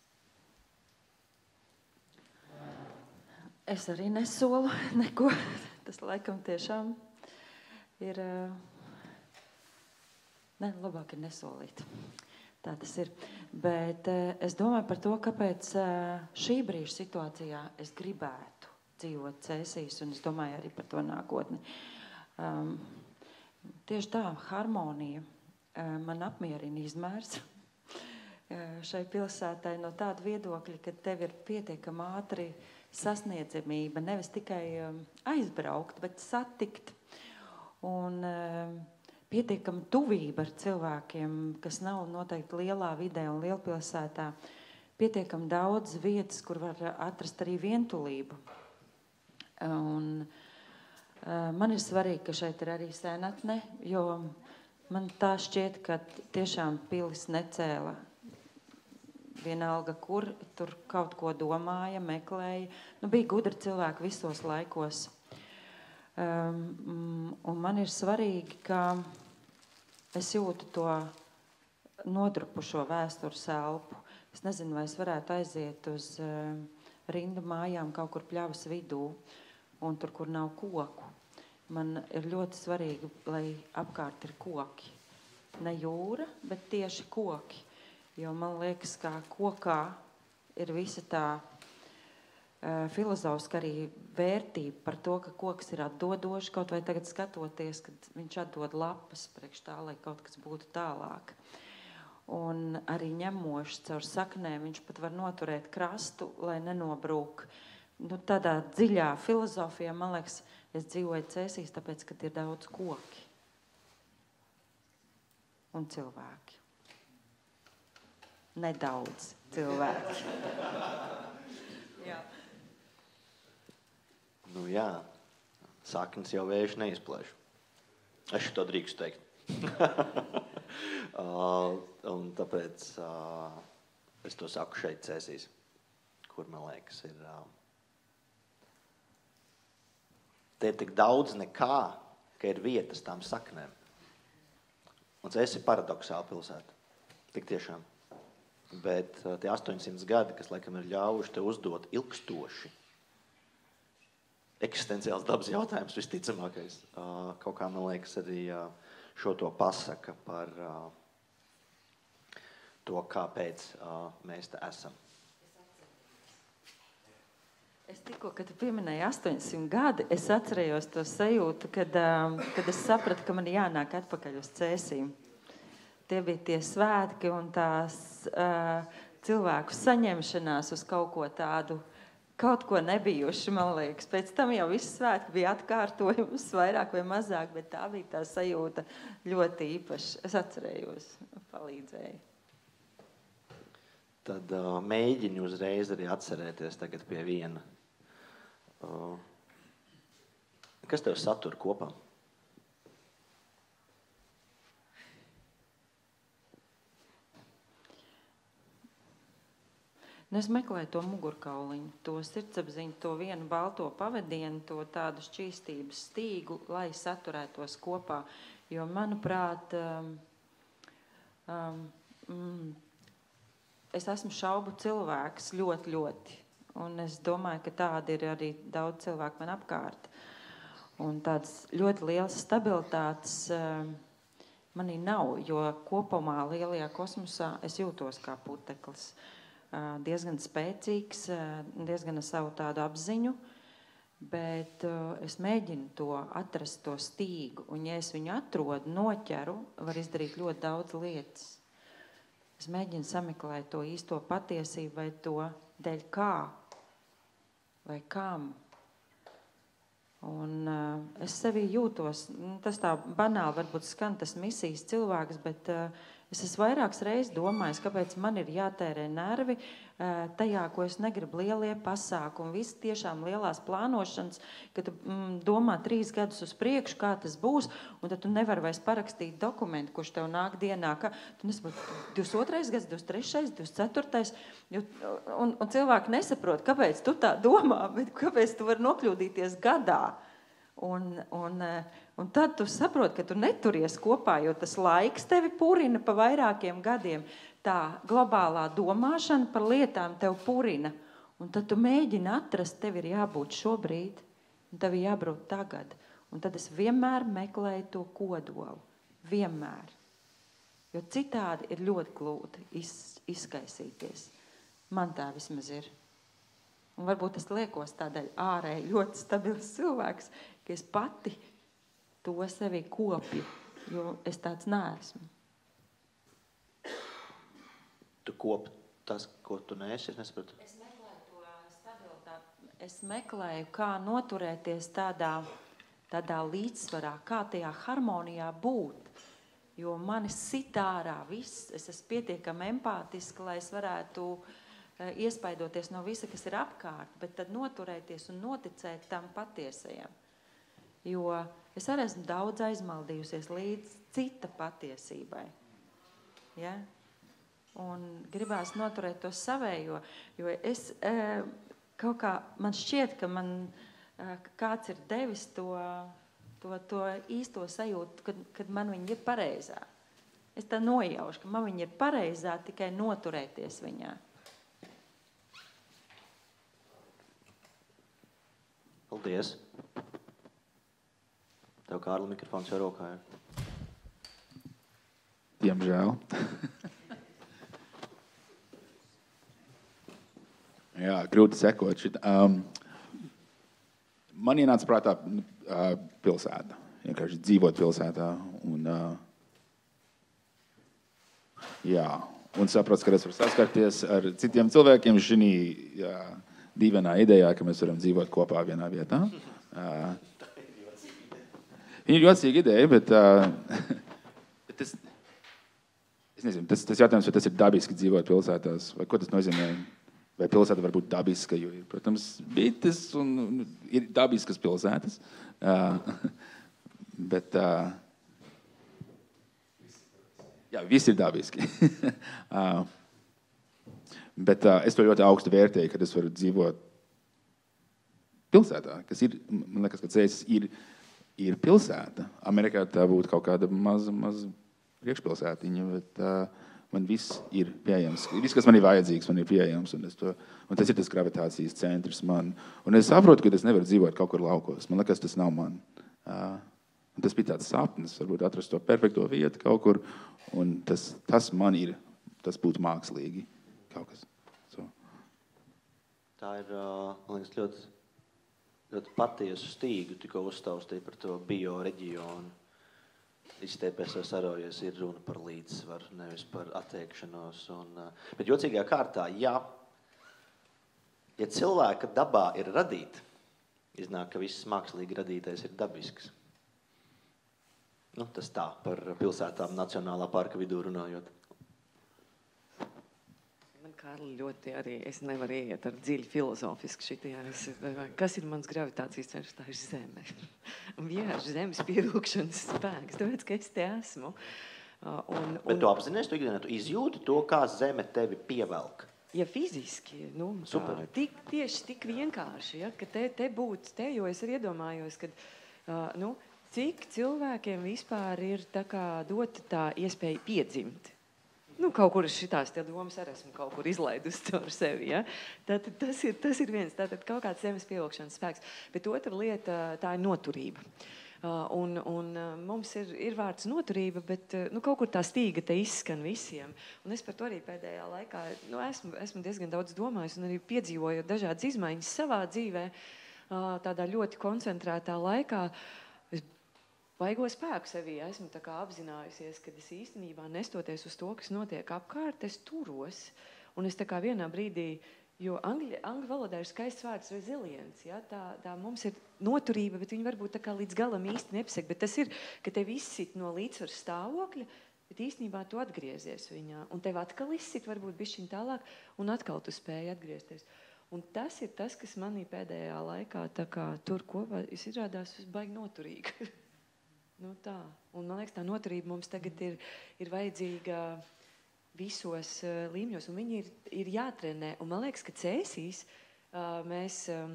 Es arī nesolu neko. Tas laikam tiešām ir... Nē, labāk ir nesolīt. Tā tas ir. Bet es domāju par to, kāpēc šī brīža situācijā es gribētu dzīvot Cēsīs, un es domāju arī par to nākotni. Um, tieši tā, harmonija uh, man apmierina izmērs šai pilsētai no tāda viedokļa, ka tev ir pietiekami ātri sasniedzamība, nevis tikai um, aizbraukt, bet satikt. Un um, pietiekami tuvība ar cilvēkiem, kas nav noteikti lielā vidē un lielpilsētā. Pietiekami daudz vietas, kur var atrast arī vientulību. Un uh, man ir svarīgi, ka šeit ir arī senatne, jo man tā šķiet, ka tiešām pilis necēla vienalga, kur tur kaut ko domāja, meklēja. Nu, bija gudri cilvēki visos laikos. Um, un man ir svarīgi, ka es jūtu to nodrupušo vēstures elpu. Es nezinu, vai es varētu aiziet uz uh, rindu mājām kaut kur pļavas vidū, un tur, kur nav koku. Man ir ļoti svarīgi, lai apkārt ir koki. Ne jūra, bet tieši koki. Jo man liekas, ka kokā ir visa tā uh, filozofiska arī vērtība par to, ka koks ir atdodošs, kaut vai tagad skatoties, kad viņš atdod lapas priekš tā, lai kaut kas būtu tālāk. Un arī ņemošs caur saknēm, viņš pat var noturēt krastu, lai nenobrūk. Nu, tādā dziļā filozofijā, man liekas, es dzīvoju Cēsīs, tāpēc, ka ir daudz koki un cilvēki. Nedaudz cilvēki. Jā. Nu jā, saknes jau vējš neizplēš. Es to drīkstu teikt. uh, un tāpēc uh, es to saku šeit Cēsīs, kur, man liekas, ir... Uh, te ir tik daudz nekā, ka ir vietas tām saknēm. Un Cēsis ir paradoksāla pilsēta. Tik tiešām. Bet uh, tie astoņsimt gadi, kas laikam ir ļaujuši te uzdot ilgstoši, eksistenciāls dabas jautājums visticamākais. Uh, kaut kā, man liekas, arī uh, šo to pasaka par uh, to, kāpēc uh, mēs te esam. Es tikko, kad tu pieminēji astoņsimt gadi, es atcerējos to sajūtu, kad, um, kad es sapratu, ka man jānāk atpakaļ uz Cēsīm. Tie bija tie svētki un tās uh, cilvēku saņemšanās uz kaut ko tādu, kaut ko nebijuši, man liekas. Pēc tam jau viss svētki bija atkārtojums, vairāk vai mazāk, bet tā bija tā sajūta ļoti īpaša. Es atcerējos, palīdzēju. Tad uh, mēģini uzreiz arī atcerēties tagad pie viena. Uh, kas tev satur kopā? Nu, es meklēju to mugurkauliņu, to sirdsapziņu, to vienu balto pavadienu, to tādu šķīstības stīgu, lai saturētos kopā. Jo, manuprāt, um, um, mm, es esmu šaubu cilvēks ļoti, ļoti. Un es domāju, ka tādi ir arī daudz cilvēku man apkārt. Un tādas ļoti lielas stabilitātes uh, manī nav, jo kopumā lielajā kosmosā es jūtos kā puteklis. Uh, diezgan spēcīgs, uh, diezgan ar savu tādu apziņu, bet uh, es mēģinu to atrast, to stīgu. Un ja es viņu atrodu, noķeru, var izdarīt ļoti daudz lietas. Es mēģinu sameklēt to īsto patiesību vai to dēļ kā vai kam. Un uh, es sevī jūtos, tas tā banāli varbūt skan tas misijas cilvēks, bet uh, es esmu vairākas reizes domājis, kāpēc man ir jātērē nervi uh, tajā, ko es negribu lielie pasākumi, visi tiešām lielās plānošanas, kad tu mm, domā trīs gadus uz priekšu, kā tas būs, un tad tu nevari vairs parakstīt dokumentu, kurš tev nāk dienā, ka tu nesaproti divdesmit otrais gads, divdesmit trešais, divdesmit ceturtais, jo, un, un cilvēki nesaprot, kāpēc tu tā domā, bet kāpēc tu vari nokļūdīties gadā. Un, un, un tad tu saproti, ka tu neturies kopā, jo tas laiks tevi purina pa vairākiem gadiem. Tā globālā domāšana par lietām tev purina. Un tad tu mēģini atrast, tev ir jābūt šobrīd, un tev ir jābūt tagad. Un tad es vienmēr meklēju to kodolu. Vienmēr. Jo citādi ir ļoti glūti iz, izskaisīties. Man tā vismaz ir. Un varbūt es liekos tādēļ ārēji ļoti stabils cilvēks, ka es pati to sevi kopju, jo es tāds neesmu. Tu kopi tas, ko tu neesi, es nesapratu? Es meklēju to stabilitāti. Es meklēju, kā noturēties tādā, tādā līdzsvarā, kā tajā harmonijā būt. Jo mani sit ārā viss, es esmu pietiekami empātiska, lai es varētu iespaidoties no visa, kas ir apkārt, bet tad noturēties un noticēt tam patiesajam. Jo es arī esmu daudz aizmaldījusies līdz cita patiesībai. Ja? Un gribās noturēt to savējo, jo es kaut kā, man šķiet, ka man kāds ir devis to, to, to īsto sajūtu, kad, kad man viņa ir pareizā. Es tā nojaušu, ka man viņa ir pareizā, tikai noturēties viņā. Paldies. Tev, Kārli, mikrofons jau rokā. Ja? Diemžēl. Jā, grūti sekot. Šit. Um, man ienāca prātā uh, pilsēta. Vienkārši dzīvot pilsētā. Un, uh, jā, un saprotu, ka es varu saskarties ar citiem cilvēkiem šī jā, dīvainā idejā, ka mēs varam dzīvot kopā vienā vietā. Uh, Viņa ir jocīga ideja, bet, uh, bet tas, es nezinu, tas, tas jautājums, vai tas ir dabiski dzīvot pilsētās, vai ko tas nozīmē? Vai pilsēta var būt dabiska, jo ir, protams, bites un, un ir dabiskas pilsētas. Uh, bet, uh, jā, viss ir dabiski. uh, bet uh, es to ļoti augstu vērtēju, kad es varu dzīvot pilsētā, kas ir, man liekas, ka ceļas ir, ir pilsēta. Amerikā tā būtu kaut kāda maza, maza priekšpilsētiņa, bet uh, man viss ir pieejams. Viss, kas man ir vajadzīgs, man ir pieejams. Un, to, un tas ir tas gravitācijas centrs man. Un es saprotu, ka es nevaru dzīvot kaut kur laukos. Man liekas, tas nav man. Uh, un tas bija tāds sapnis, varbūt atrast to perfekto vietu kaut kur. Un tas, tas man ir, tas būtu mākslīgi kaut kas. So. Tā ir, man liekas, ļoti, ļoti patiesu stīgu, tikko uztaustīja par to bioreģionu. Izstēpēs sarojies, ir runa par līdzsvaru, nevis par attiekšanos. Un, bet jocīgajā kārtā, ja, ja cilvēka dabā ir radīt, iznāk, ka viss mākslīgi radītais ir dabisks. Nu, tas tā, par pilsētām Nacionālā parka vidū runājot. Kārli, ļoti arī es nevaru iet ar dziļi filozofiski šitajā. Es, kas ir mans gravitācijas centrs? Tā ir Zeme. Un vienkārši Zemes pievilkšanas spēks, tāpēc, ka es te esmu. Un, Bet un, tu apzinies, tu, tu izjūti to, kā Zeme tevi pievelk? Ja fiziski, nu, tā, tik, tieši tik vienkārši, ja, ka te, te būtu te, jo es arī iedomājos, ka, uh, nu, cik cilvēkiem vispār ir tā kā dota tā iespēja piedzimt. Nu, kaut kur šitās tie domas arī esmu kaut kur izlaidusi caur sevi. Ja? Tātad tas ir, tas ir viens, tātad kaut kāds zemes pievilkšanas spēks. Bet otra lieta, tā ir noturība. Uh, un, un uh, mums ir, ir vārds noturība, bet uh, nu, kaut kur tā stīga te izskan visiem. Un es par to arī pēdējā laikā nu, esmu, esmu diezgan daudz domājis un arī piedzīvoju dažādas izmaiņas savā dzīvē, uh, tādā ļoti koncentrētā laikā. Es baigo spēku sevī esmu tā kā apzinājusies, ka es īstenībā nestoties uz to, kas notiek apkārt, es turos. Un es tā kā vienā brīdī, jo angļu, angļu valodā ir skaists vārds resilience, ja? tā, tā mums ir noturība, bet viņi varbūt tā kā līdz galam īsti nepasaka, bet tas ir, ka tev izsit no līdzsvaru stāvokļa, bet īstenībā tu atgriezies viņā, un tev atkal izsit varbūt bišķiņ tālāk, un atkal tu spēji atgriezties. Un tas ir tas, kas manī pēdējā laikā tā kā tur kopā izrādās baigi noturīgi. nu tā, un man liekas, tā noturība mums tagad ir, ir vajadzīga visos uh, līmeņos, un viņi ir, ir jātrenē. Un man liekas, ka cēsīs uh, mēs um,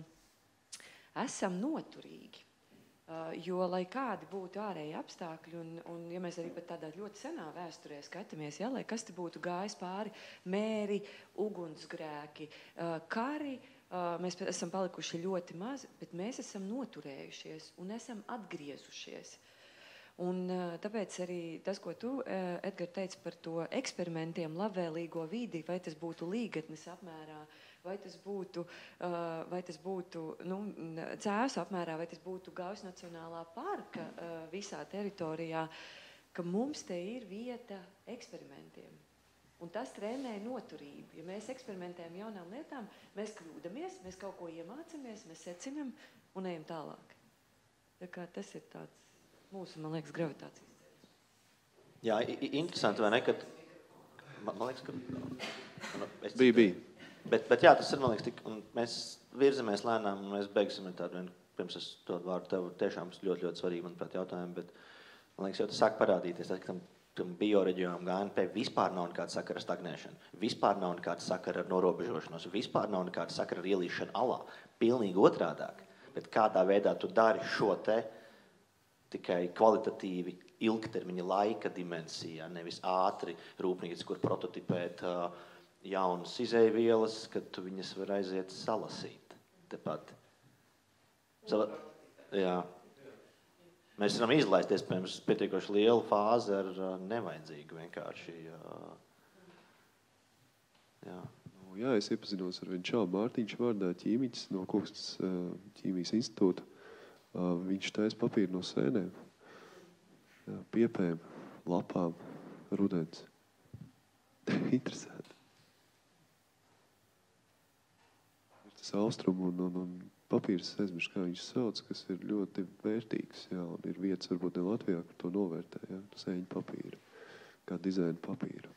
esam noturīgi. Uh, jo, lai kādi būtu ārēji apstākļi, un, un ja mēs arī pat tādā ļoti senā vēsturē skatāmies, ja, lai kas te būtu gājis pāri, mēri, ugunsgrēki, uh, kari, uh, mēs esam palikuši ļoti mazi, bet mēs esam noturējušies un esam atgriezušies. Un tāpēc arī tas, ko tu, Edgar, teici par to eksperimentiem, labvēlīgo vidi, vai tas būtu līgatnes apmērā, vai tas būtu, vai tas būtu nu, Cēsu apmērā, vai tas būtu Gaujas Nacionālā parka visā teritorijā, ka mums te ir vieta eksperimentiem. Un tas trenē noturību. Ja mēs eksperimentējam jaunām lietām, mēs kļūdamies, mēs kaut ko iemācamies, mēs secinam un ejam tālāk. Tā kā tas ir tāds mūsu, man liekas, gravitācijas ceļš. Jā, interesanti, vai ne, kad... Man, man liekas, ka... Es... Bija, bija. Bet, bet jā, tas ir, man liekas, tik... Un mēs virzamies lēnām, un mēs beigsim ar tādu vienu, pirms es to vārdu tev tiešām ļoti, ļoti svarīgi, manuprāt, jautājumu, bet, man liekas, jau tas sāk parādīties, tas, ka tam, tam bioreģionam G N P vispār nav nekāda sakara ar stagnēšanu, vispār nav nekāda sakara ar norobežošanos, vispār nav nekāda sakara ar ielīšanu alā. Pilnīgi otrādāk. Bet kādā veidā tu dari šo te tikai kvalitatīvi ilgtermiņa laika dimensijā, nevis ātri rūpnīca, kur prototipēt uh, jaunas izēvielas, kad tu viņas var aiziet salasīt. Tepat. Sala... Jā. Mēs varam izlaist, iespējams, pietiekoši lielu fāzi ar uh, nevajadzīgu vienkārši. Uh... Jā. Jā, es iepazinos ar vienu Čālu Mārtiņš vārdā ķīmiķis no Koksnes uh, ķīmijas institūta. Uh, viņš taisa papīru no sēnēm, jā, piepēm, lapām, rudens. Interesanti. Ir tas austrumu un, un, un papīrs aizmirst, kā viņš sauc, kas ir ļoti vērtīgs, jā, un ir vietas varbūt ne Latvijā, kur to novērtē, jā, sēņu papīru, kā dizaina papīru.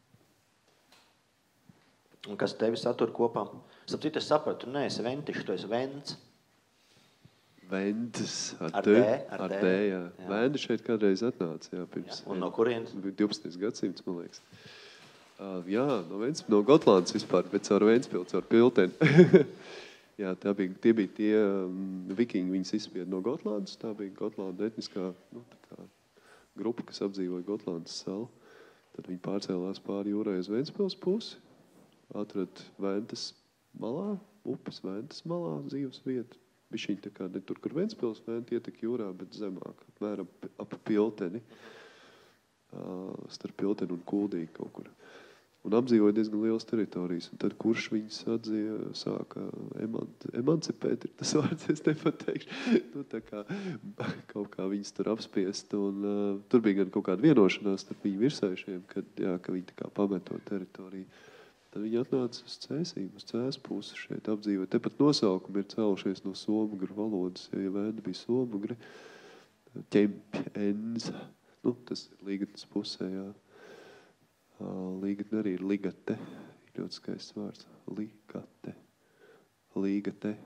Un kas tevi satur kopā? Starp citu, es sapratu, tu neesi ventišs, tu esi vents. Ventas, ar, ar D, ar ar D, D, jā. jā. Venda šeit kādreiz atnāca, jā, pirms... Jā. Un no kurienes? divpadsmitais gadsimts, man liekas. Uh, jā, no, Vents, no Gotlandes vispār, bet caur Ventspili, caur Pilteni. jā, tā bija, tie bija tie um, vikingi, viņas izspieda no Gotlandes, tā bija Gotlanda etniskā nu, tā kā, grupa, kas apdzīvoja Gotlandes salu. Tad viņi pārcēlās pāri jūrai uz Ventspils pusi, atrad Ventas malā, upes Ventas malā, dzīves vietu. Bišķiņ tā kā ne tur, kur Ventspils Venta ietek jūrā, bet zemāk, apmēram ap Pilteni, uh, starp Pilteni un Kuldīgi kaut kur. Un apdzīvoja diezgan lielas teritorijas. Un tad kurš viņus atzīja, sāka emanci, emancipēt, ir tas vārds, es nepateikšu. Nu, tā kā kaut kā viņus tur apspiest. Un uh, tur bija gan kaut kāda vienošanās starp viņu virsējušiem, kad, jā, ka viņi tā kā pameto teritoriju. Tad viņi atnāca uz Cēsīm, uz Cēs pusi šeit apdzīvot. Tepat nosaukumi ir cēlušies no somugru valodas, ja Venda bija somugri, ķempi, enza. Nu, tas ir līgatnes pusē, jā. Līgatne arī ir ligate. Ir ļoti skaists vārds. Ligate. Līgate.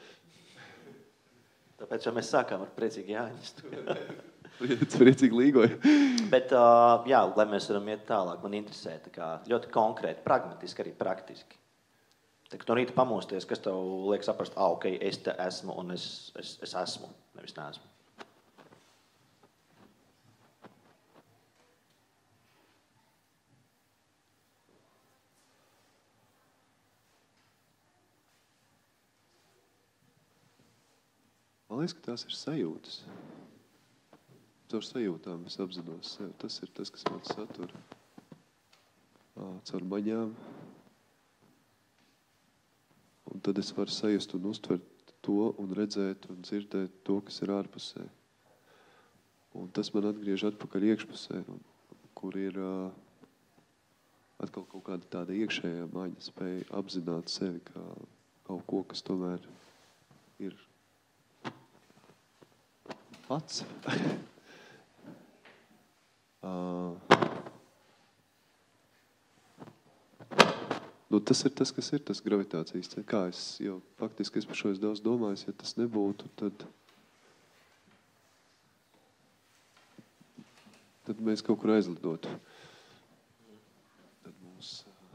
Tāpēc jau mēs sākām ar priecīgi Jāņus. Priecīgi līgoja. Bet, uh, jā, lai mēs varam iet tālāk, man interesē tā kā ļoti konkrēti, pragmatiski, arī praktiski. Tā, ka no rīta pamosties, kas tev liek saprast, ah, ok, es te esmu un es, es, es esmu, nevis neesmu. Man liekas, ka tās ir sajūtas. Caur sajūtām es apzinos sev. Tas ir tas, kas man satura. Caur maņām. Un tad es varu sajust un uztvert to un redzēt un dzirdēt to, kas ir ārpusē. Un tas man atgriež atpakaļ iekšpusē, kur ir uh, atkal kaut kāda tāda iekšējā maņa spēja apzināt sevi kā kaut ko, kas tomēr ir pats. uh, nu, tas ir tas, kas ir tas gravitācijas ceļš. Kā es jau faktiski es par šo es daudz domājis, ja tas nebūtu, tad, tad mēs kaut kur aizlidotu. Tad mums...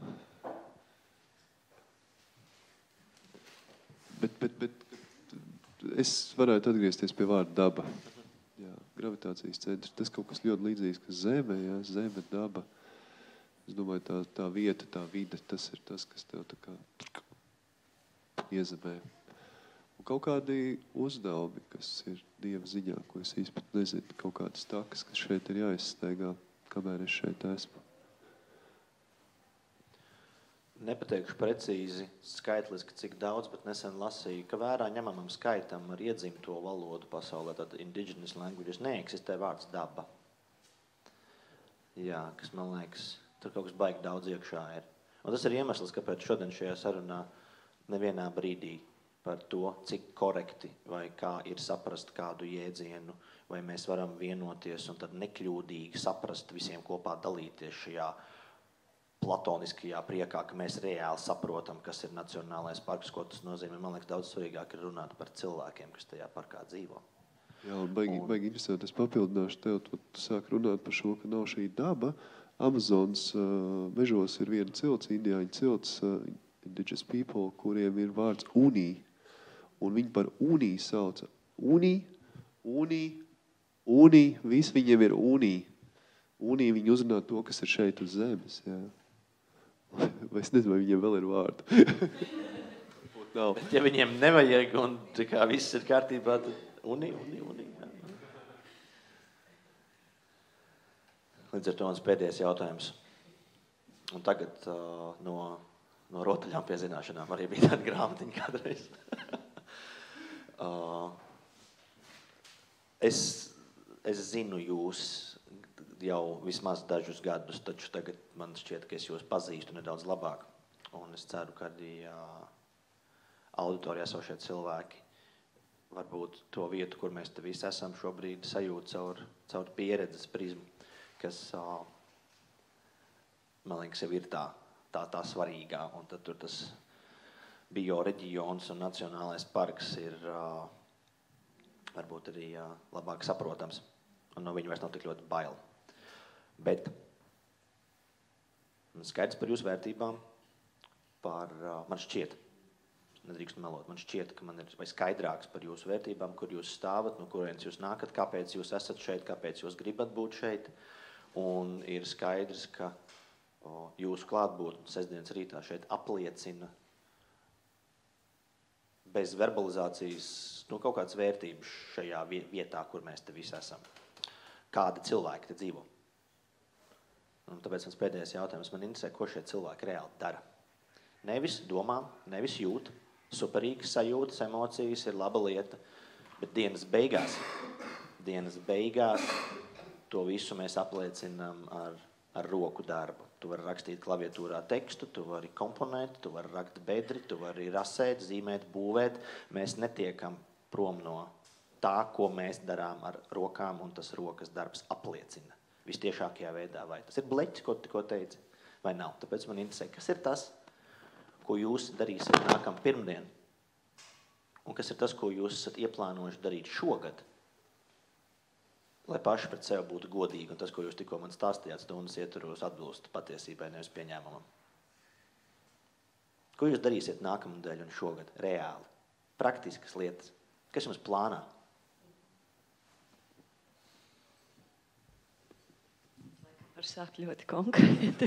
Bet, bet, bet es varētu atgriezties pie vārda daba. Jā, gravitācijas centrs. Tas kaut kas ļoti līdzīgs, kas Zeme, jā, Zeme, daba. Es domāju, tā, tā vieta, tā vide, tas ir tas, kas tev tā kā iezemē. Un kaut kādi uzdevumi, kas ir Dieva ziņā, ko es īsti pat nezinu, kaut kādas takas, kas šeit ir jāizsteigā, kamēr es šeit esmu. Nepateikšu precīzi, skaitliski, cik daudz, bet nesen lasīju, ka vērā ņemamam skaitam ar iedzimto valodu pasaulē, tad indigenous languages, neeksistē vārds daba. Jā, kas man liekas, tur kaut kas baigi daudz iekšā ir. Un tas ir iemesls, kāpēc šodien šajā sarunā nevienā brīdī par to, cik korekti vai kā ir saprast kādu jēdzienu, vai mēs varam vienoties un tad nekļūdīgi saprast visiem kopā dalīties šajā platoniskajā priekā, ka mēs reāli saprotam, kas ir nacionālais parks, ko tas nozīmē. Man liekas, daudz svarīgāk ir runāt par cilvēkiem, kas tajā parkā dzīvo. Jā, un baigi, un... baigi interesanti. Es papildināšu tev, tu sāk runāt par šo, ka nav šī daba. Amazonas uh, mežos ir viena cilts, indiāņu cilts, uh, indigenous people, kuriem ir vārds unī. Un viņi par unī sauca. Unī, unī, unī, viss viņiem ir unī. Unī viņi uzrunā to, kas ir šeit uz zemes, jā. Vai es nezinu, vai viņiem vēl ir vārdu. Bet ja viņiem nevajag un tā kā viss ir kārtībā, tad unī, unī, unī. Jā. Līdz ar to mans pēdējais jautājums. Un tagad uh, no, no rotaļām pie zināšanām arī bija tāda grāmatiņa kādreiz. uh, es, es zinu jūs jau vismaz dažus gadus, taču tagad man šķiet, ka es jūs pazīstu nedaudz labāk. Un es ceru, ka arī uh, auditorijā esošie cilvēki varbūt to vietu, kur mēs te visi esam šobrīd, sajūt caur, caur pieredzes prizmu, kas, uh, man liekas, jau ir tā, tā, tā svarīgā. Un tad tur tas bioreģions un nacionālais parks ir uh, varbūt arī uh, labāk saprotams. Un no viņa vairs nav tik ļoti bail. Bet skaidrs par jūsu vērtībām, par, uh, man šķiet, nedrīkstu melot, man šķiet, ka man ir vai skaidrāks par jūsu vērtībām, kur jūs stāvat, no kurienes jūs nākat, kāpēc jūs esat šeit, kāpēc jūs gribat būt šeit. Un ir skaidrs, ka o, jūsu klātbūtne sestdienas rītā šeit apliecina bez verbalizācijas nu, kaut kādas vērtības šajā vietā, kur mēs te visi esam. Kādi cilvēki te dzīvo? Un tāpēc mans pēdējais jautājums man interesē, ko šie cilvēki reāli dara. Nevis domā, nevis jūt, superīgas sajūtas, emocijas ir laba lieta, bet dienas beigās, dienas beigās to visu mēs apliecinām ar, ar roku darbu. Tu vari rakstīt klaviatūrā tekstu, tu vari komponēt, tu vari rakt bedri, tu vari rasēt, zīmēt, būvēt. Mēs netiekam prom no tā, ko mēs darām ar rokām, un tas rokas darbs apliecina vistiešākajā veidā. Vai tas ir bleķis, ko tikko teici, vai nav. Tāpēc man interesē, kas ir tas, ko jūs darīsiet nākam pirmdien, un kas ir tas, ko jūs esat ieplānojuši darīt šogad, lai paši pret sevi būtu godīgi, un tas, ko jūs tikko man stāstījāt, stundas ietvaros atbilst patiesībai, nevis pieņēmumam. Ko jūs darīsiet nākamnedēļ un šogad? Reāli. Praktiskas lietas. Kas jums plānā? Var sākt ļoti konkrēti.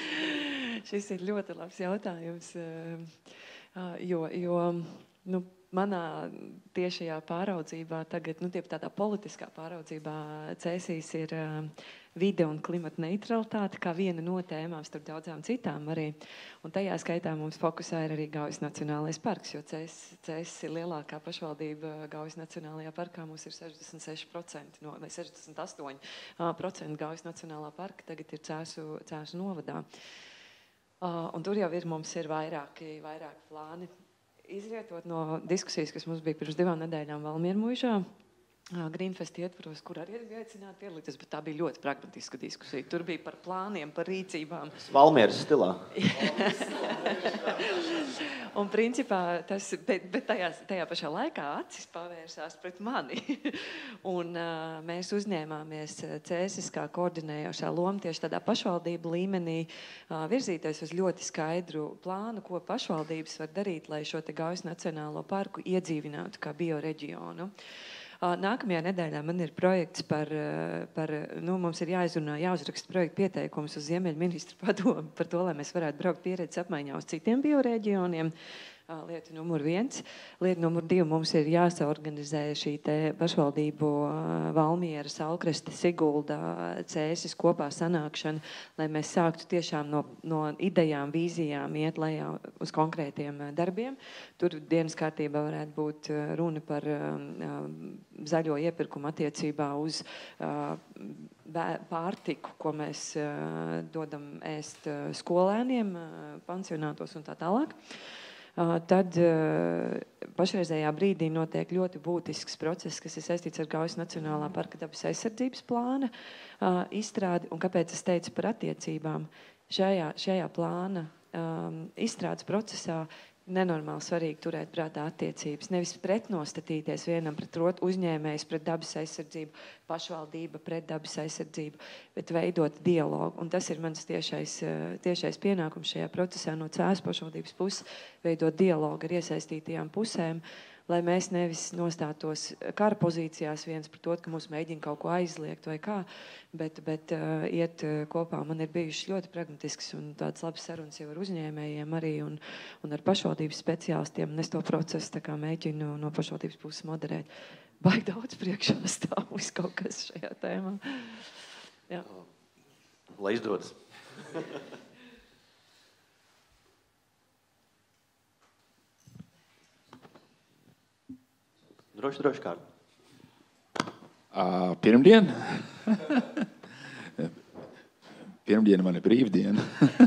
Šis ir ļoti labs jautājums, jo, jo nu, manā tiešajā pāraudzībā, tagad, nu, tiep tādā politiskā pāraudzībā, Cēsīs ir uh, vide un klimata neutralitāte kā viena no tēmām starp daudzām citām arī. Un tajā skaitā mums fokusā ir arī Gaujas Nacionālais parks, jo Cēsis ir lielākā pašvaldība Gaujas Nacionālajā parkā. Mums ir sešdesmit seši procenti, no, vai sešdesmit astoņi procenti Gaujas Nacionālā parka tagad ir Cēsu, Cēsu novadā. Uh, un tur jau ir, mums ir vairāki, vairāki plāni. Izrietot no diskusijas, kas mums bija pirms divām nedēļām Valmiermuižā, Greenfest ietvaros, kur arī ir aicināti piedalīties, bet tā bija ļoti pragmatiska diskusija. Tur bija par plāniem, par rīcībām. Valmieras stilā. Un principā tas, bet, bet tajā, tajā pašā laikā acis pavērsās pret mani. Un uh, mēs uzņēmāmies Cēsis kā koordinējošā loma tieši tādā pašvaldību līmenī uh, virzīties uz ļoti skaidru plānu, ko pašvaldības var darīt, lai šo te Gaujas Nacionālo parku iedzīvinātu kā bioreģionu. Nākamajā nedēļā man ir projekts par, par nu, mums ir jāizrunā, jāuzraksta projekta pieteikums uz Ziemeļu ministru padomu par to, lai mēs varētu braukt pieredzes apmaiņā uz citiem bioreģioniem. Lieta numur viens. Lieta numur divi, mums ir jāsaorganizē šī te pašvaldību Valmiera, Salkreste, Sigulda, Cēsis kopā sanākšana, lai mēs sāktu tiešām no, no idejām, vīzijām iet lejā uz konkrētiem darbiem. Tur dienas kārtībā varētu būt runa par zaļo iepirkumu attiecībā uz pārtiku, ko mēs dodam ēst skolēniem, pansionātos un tā tālāk. Tad pašreizējā brīdī notiek ļoti būtisks process, kas ir saistīts ar Gaujas Nacionālā parka dabas aizsardzības plāna izstrādi. Un kāpēc es teicu par attiecībām? Šajā, šajā plāna um, izstrādes procesā nenormāli svarīgi turēt prātā attiecības. Nevis pretnostatīties vienam pret otru, uzņēmējs pret dabas aizsardzību, pašvaldība pret dabas aizsardzību, bet veidot dialogu. Un tas ir mans tiešais, tiešais pienākums šajā procesā no Cēsu pašvaldības puses, veidot dialogu ar iesaistītajām pusēm, lai mēs nevis nostātos kara pozīcijās viens pret otru, ka mums mēģina kaut ko aizliegt vai kā, bet, bet uh, iet uh, kopā. Man ir bijušas ļoti pragmatisks un tāds labs sarunas jau ar uzņēmējiem arī un, un ar pašvaldības speciālistiem. Un es to procesu tā kā mēģinu no pašvaldības puses moderēt. Baigi daudz priekšā stāv uz kaut kas šajā tēmā. Jā. Lai izdodas. Droši, droši kārt. Uh, pirmdien? Pirmdiena man ir brīvdiena.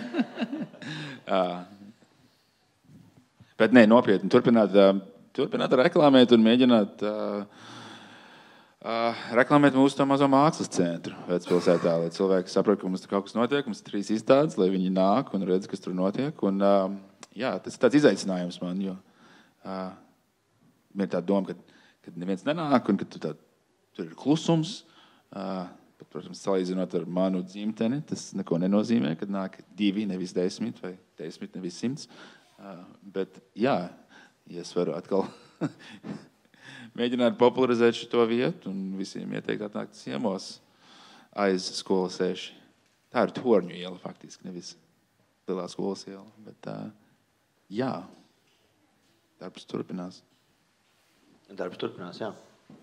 uh, bet nē, nopietni, turpināt, uh, turpināt reklamēt un mēģināt uh, uh, reklamēt mūsu to mazo mākslas centru Vecpilsētā, lai cilvēki saprot, ka mums tur kaut kas notiek, mums ir trīs izstādes, lai viņi nāk un redz, kas tur notiek. Un, uh, jā, tas ir tāds izaicinājums man, jo uh, ir tā doma, ka kad neviens nenāk, un kad tu tā, tur ir klusums. Uh, pat, protams, salīdzinot ar manu dzimteni, tas neko nenozīmē, kad nāk divi, nevis desmit, vai desmit, nevis simts. Uh, bet jā, ja es varu atkal mēģināt popularizēt šo vietu un visiem ieteikt atnākt ciemos aiz skolas seši. Tā ir Torņu iela faktiski, nevis lielā skolas iela. Bet uh, jā, darbs turpinās. Darbs turpinās, jā.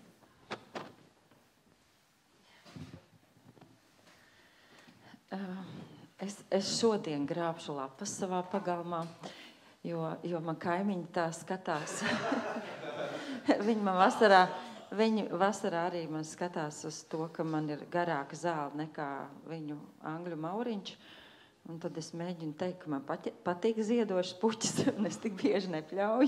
Es, es šodien grābšu lapas savā pagalmā, jo, jo man kaimiņi tā skatās. Viņi man vasarā, viņi vasarā arī man skatās uz to, ka man ir garāka zāle nekā viņu angļu mauriņš. Un tad es mēģinu teikt, ka man patīk ziedošas puķis, un es tik bieži nepļauju.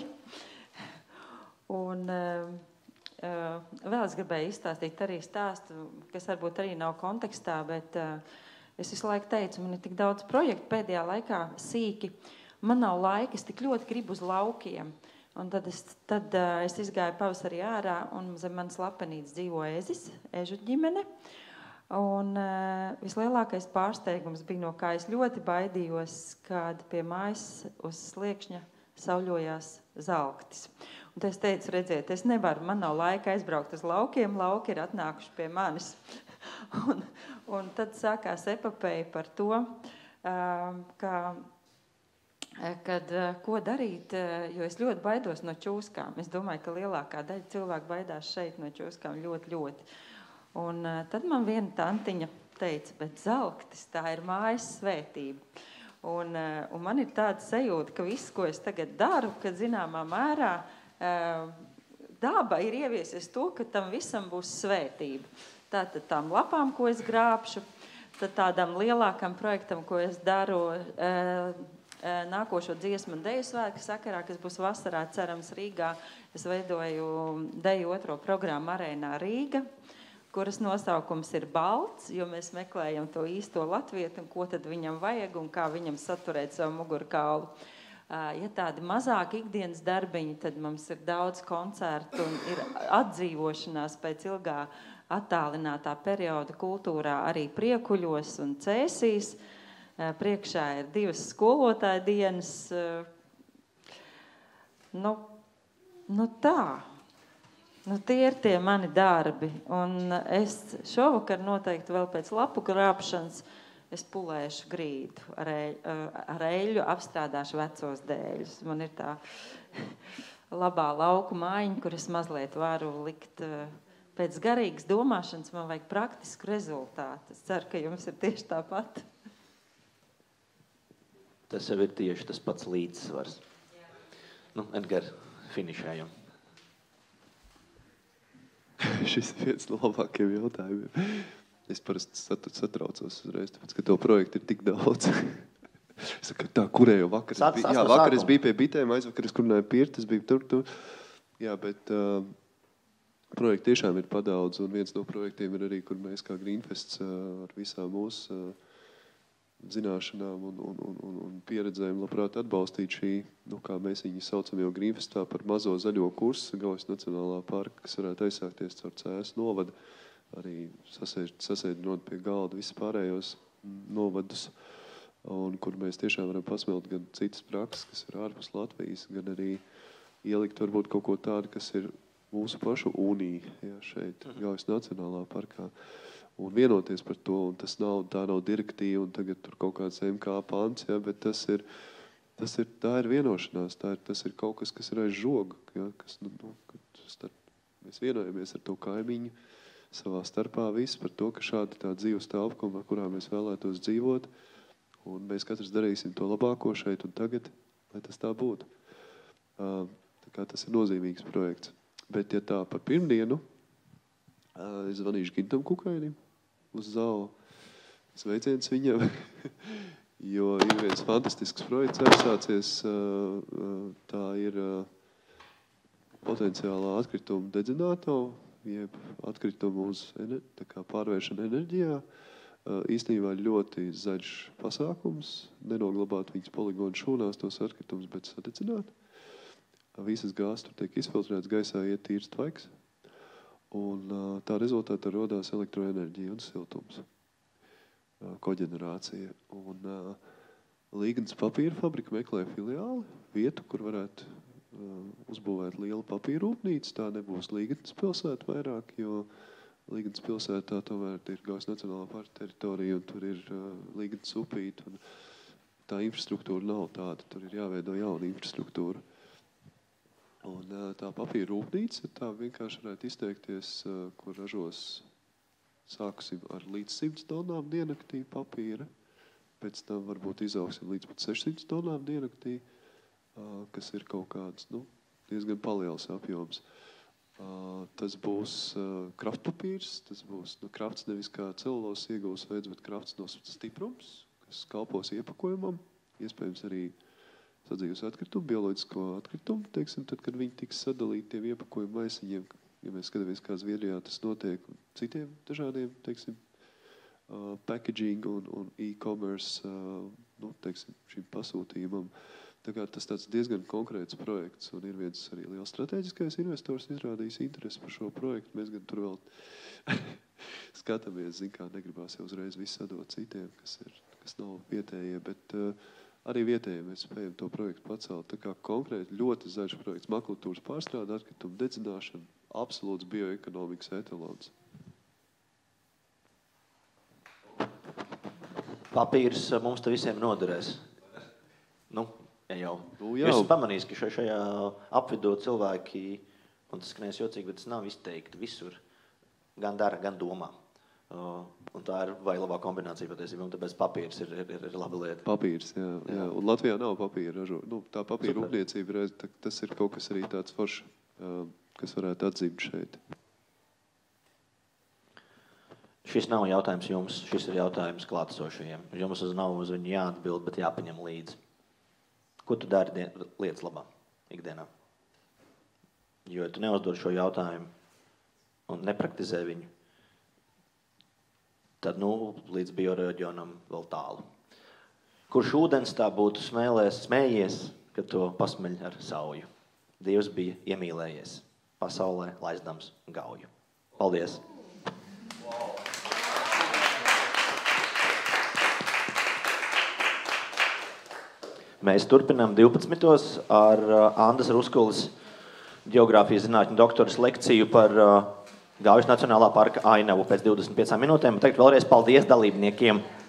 Un uh, uh, vēl es gribēju izstāstīt arī stāstu, kas varbūt arī nav kontekstā, bet uh, es visu laiku teicu, man ir tik daudz projektu pēdējā laikā sīki. Man nav laika, es tik ļoti gribu uz laukiem. Un tad es, tad, uh, es izgāju pavasarī ārā un zem manas lapenītes dzīvo ezis, ežu ģimene. Un uh, vislielākais pārsteigums bija, no kā es ļoti baidījos, kad pie mājas uz sliekšņa sauļojās zalktis. Un es teicu, redziet, es nevaru, man nav laika aizbraukt uz laukiem, lauki ir atnākuši pie manis. un, un tad sākās epopeja par to, uh, ka kad ko darīt, jo es ļoti baidos no čūskām. Es domāju, ka lielākā daļa cilvēku baidās šeit no čūskām ļoti, ļoti. Un tad man viena tantiņa teica, bet zelktis, tā ir mājas svētība. Un, un man ir tāda sajūta, ka viss, ko es tagad daru, kad zināmā mērā daba ir ieviesies to, ka tam visam būs svētība. Tātad tām lapām, ko es grābšu, tad tādam lielākam projektam, ko es daru nākošo dziesmu un deju svētku sakarā, kas būs vasarā, cerams, Rīgā. Es veidoju deju otro programmu Arēnā Rīga, kuras nosaukums ir balts, jo mēs meklējam to īsto latvietu un ko tad viņam vajag un kā viņam saturēt savu mugurkaulu. Ja tādi mazāki ikdienas darbiņi, tad mums ir daudz koncertu un ir atdzīvošanās pēc ilgā attālinātā perioda kultūrā arī Priekuļos un Cēsīs. Priekšā ir divas skolotāja dienas. Nu, nu tā. Nu, tie ir tie mani darbi. Un es šovakar noteikti vēl pēc lapu grābšanas es pulēšu grīdu. Ar, eļ, ar eļu apstrādāšu vecos dēļus. Man ir tā labā lauku mājiņa, kur es mazliet varu likt. Pēc garīgas domāšanas man vajag praktisku rezultātu. Es ceru, ka jums ir tieši tāpat. Tas jau ir tieši tas pats līdzsvars. Nu, Edgar, finišējam. Šis ir viens no labākajiem jautājumiem. Es parasti satraucos uzreiz, tāpēc, ka to projektu ir tik daudz. Es saku, tā, kurējo vakar? Sāc, Jā, vakar es biju pie bitēm, aizvakar es kurināju pirti, es biju tur, tur. Jā, bet uh, projekti tiešām ir padaudz, un viens no projektiem ir arī, kur mēs kā Greenfests uh, ar visām mūsu uh, zināšanām un, un, un, un, un pieredzēm labprāt atbalstīt šī, nu, kā mēs viņu saucam jau Greenfestā par mazo zaļo kursu Gaujas Nacionālā parka, kas varētu aizsākties caur Cēsu novadu, arī sasēdinot pie galda visus pārējos novadus, un kur mēs tiešām varam pasmelt gan citas prakses, kas ir ārpus Latvijas, gan arī ielikt varbūt kaut ko tādu, kas ir mūsu pašu unija, ja, šeit Gaujas Nacionālā parkā. Un vienoties par to, un tas nav, tā nav direktīva, un tagad tur kaut kāds M K pants, ja, bet tas ir, tas ir, tā ir vienošanās, tā ir, tas ir kaut kas, kas ir aiz žoga, ja, kas, nu, nu, starp, mēs vienojamies ar to kaimiņu savā starpā visi par to, ka šāda tā dzīves telpa, kurā mēs vēlētos dzīvot, un mēs katrs darīsim to labāko šeit un tagad, lai tas tā būtu. Tā kā tas ir nozīmīgs projekts. Bet, ja tā par pirmdienu, es zvanīšu Gintam Kukainim uz Zālu. Sveiciens viņam, jo ir viens fantastisks projekts aizsācies. Tā ir potenciālā atkrituma dedzinātava, jeb atkritumu uz tā kā pārvēršana enerģijā. Īstenībā ļoti zaļš pasākums, nenoglabāt viņas poligonu šūnās tos atkritumus, bet sadedzināt. Visas gāzes tur tiek izfiltrēts, gaisā iet tīrs tvaiks. Un tā rezultātā rodās elektroenerģija un siltums, koģenerācija. Un Līgnas papīra fabrika meklē filiāli, vietu, kur varētu uzbūvēt lielu papīra rūpnīcu. Tā nebūs Līgnas pilsēta vairāk, jo Līgnas pilsētā tomēr ir Gaujas Nacionālā parka teritorija, un tur ir Līgnas upīte. Tā infrastruktūra nav tāda, tur ir jāveido jauna infrastruktūra. Un tā papīra rūpnīca, tā vienkārši varētu izteikties, kur ražos sāksim ar līdz simts tonām diennaktī papīra, pēc tam varbūt izaugsim līdz pat sešsimts tonām diennaktī, kas ir kaut kāds, nu, diezgan paliels apjoms. Tas būs kraftpapīrs, tas būs, nu, krafts nevis kā celulozes ieguvas veids, bet krafts no stiprums, kas kalpos iepakojumam, iespējams arī sadzīves atkritumu, bioloģisko atkritumu, teiksim, tad, kad viņi tiks sadalīti tiem iepakojumu maisiņiem, ja mēs skatāmies, kā Zviedrijā tas notiek, un citiem dažādiem, teiksim, uh, packaging un, un e-commerce, uh, nu, teiksim, šim pasūtījumam. Tā kā tas tāds diezgan konkrēts projekts, un ir viens arī liels strateģiskais investors izrādījis interesi par šo projektu. Mēs gan tur vēl skatāmies, zin kā, negribās jau uzreiz visu sadot citiem, kas ir, kas nav vietējie, bet uh, arī vietējie mēs spējam to projektu pacelt. Tā kā konkrēti ļoti zaļš projekts, makultūras pārstrāde, atkritumu dedzināšana, absolūts bioekonomikas etalons. Papīrs mums te visiem noderēs. Nu, Ja jau. Nu, Es esmu pamanījis, ka šajā, šajā apvidū cilvēki, un tas skanēs jocīgi, bet tas nav izteikti visur, gan dara, gan domā. Uh, un tā ir vai labā kombinācija patiesībā, un tāpēc papīrs ir, ir, ir laba lieta. Papīrs, jā, jā. jā. Un Latvijā nav papīra ražo. Nu, tā papīra Super. rūpniecība, tas ir kaut kas arī tāds foršs, kas varētu atzīmt šeit. Šis nav jautājums jums, šis ir jautājums klātesošajiem. Jums uz nav uz viņu jāatbild, bet jāpaņem līdzi. Ko tu dari dien, lietas labā, ikdienā? Jo tu neuzdod šo jautājumu un nepraktizē viņu, tad nu, līdz bioreģionam vēl tālu. Kurš ūdens tā būtu smēlēs, smējies, kad to pasmeļ ar sauju? Dievs bija iemīlējies pasaulē, laizdams gauju. Paldies! Mēs turpinām divpadsmitos ar Andas Ruskulas ģeogrāfijas zinātņu doktoras lekciju par Gaujas Nacionālā parka ainavu pēc divdesmit piecām minūtēm. Tagad vēlreiz paldies dalībniekiem!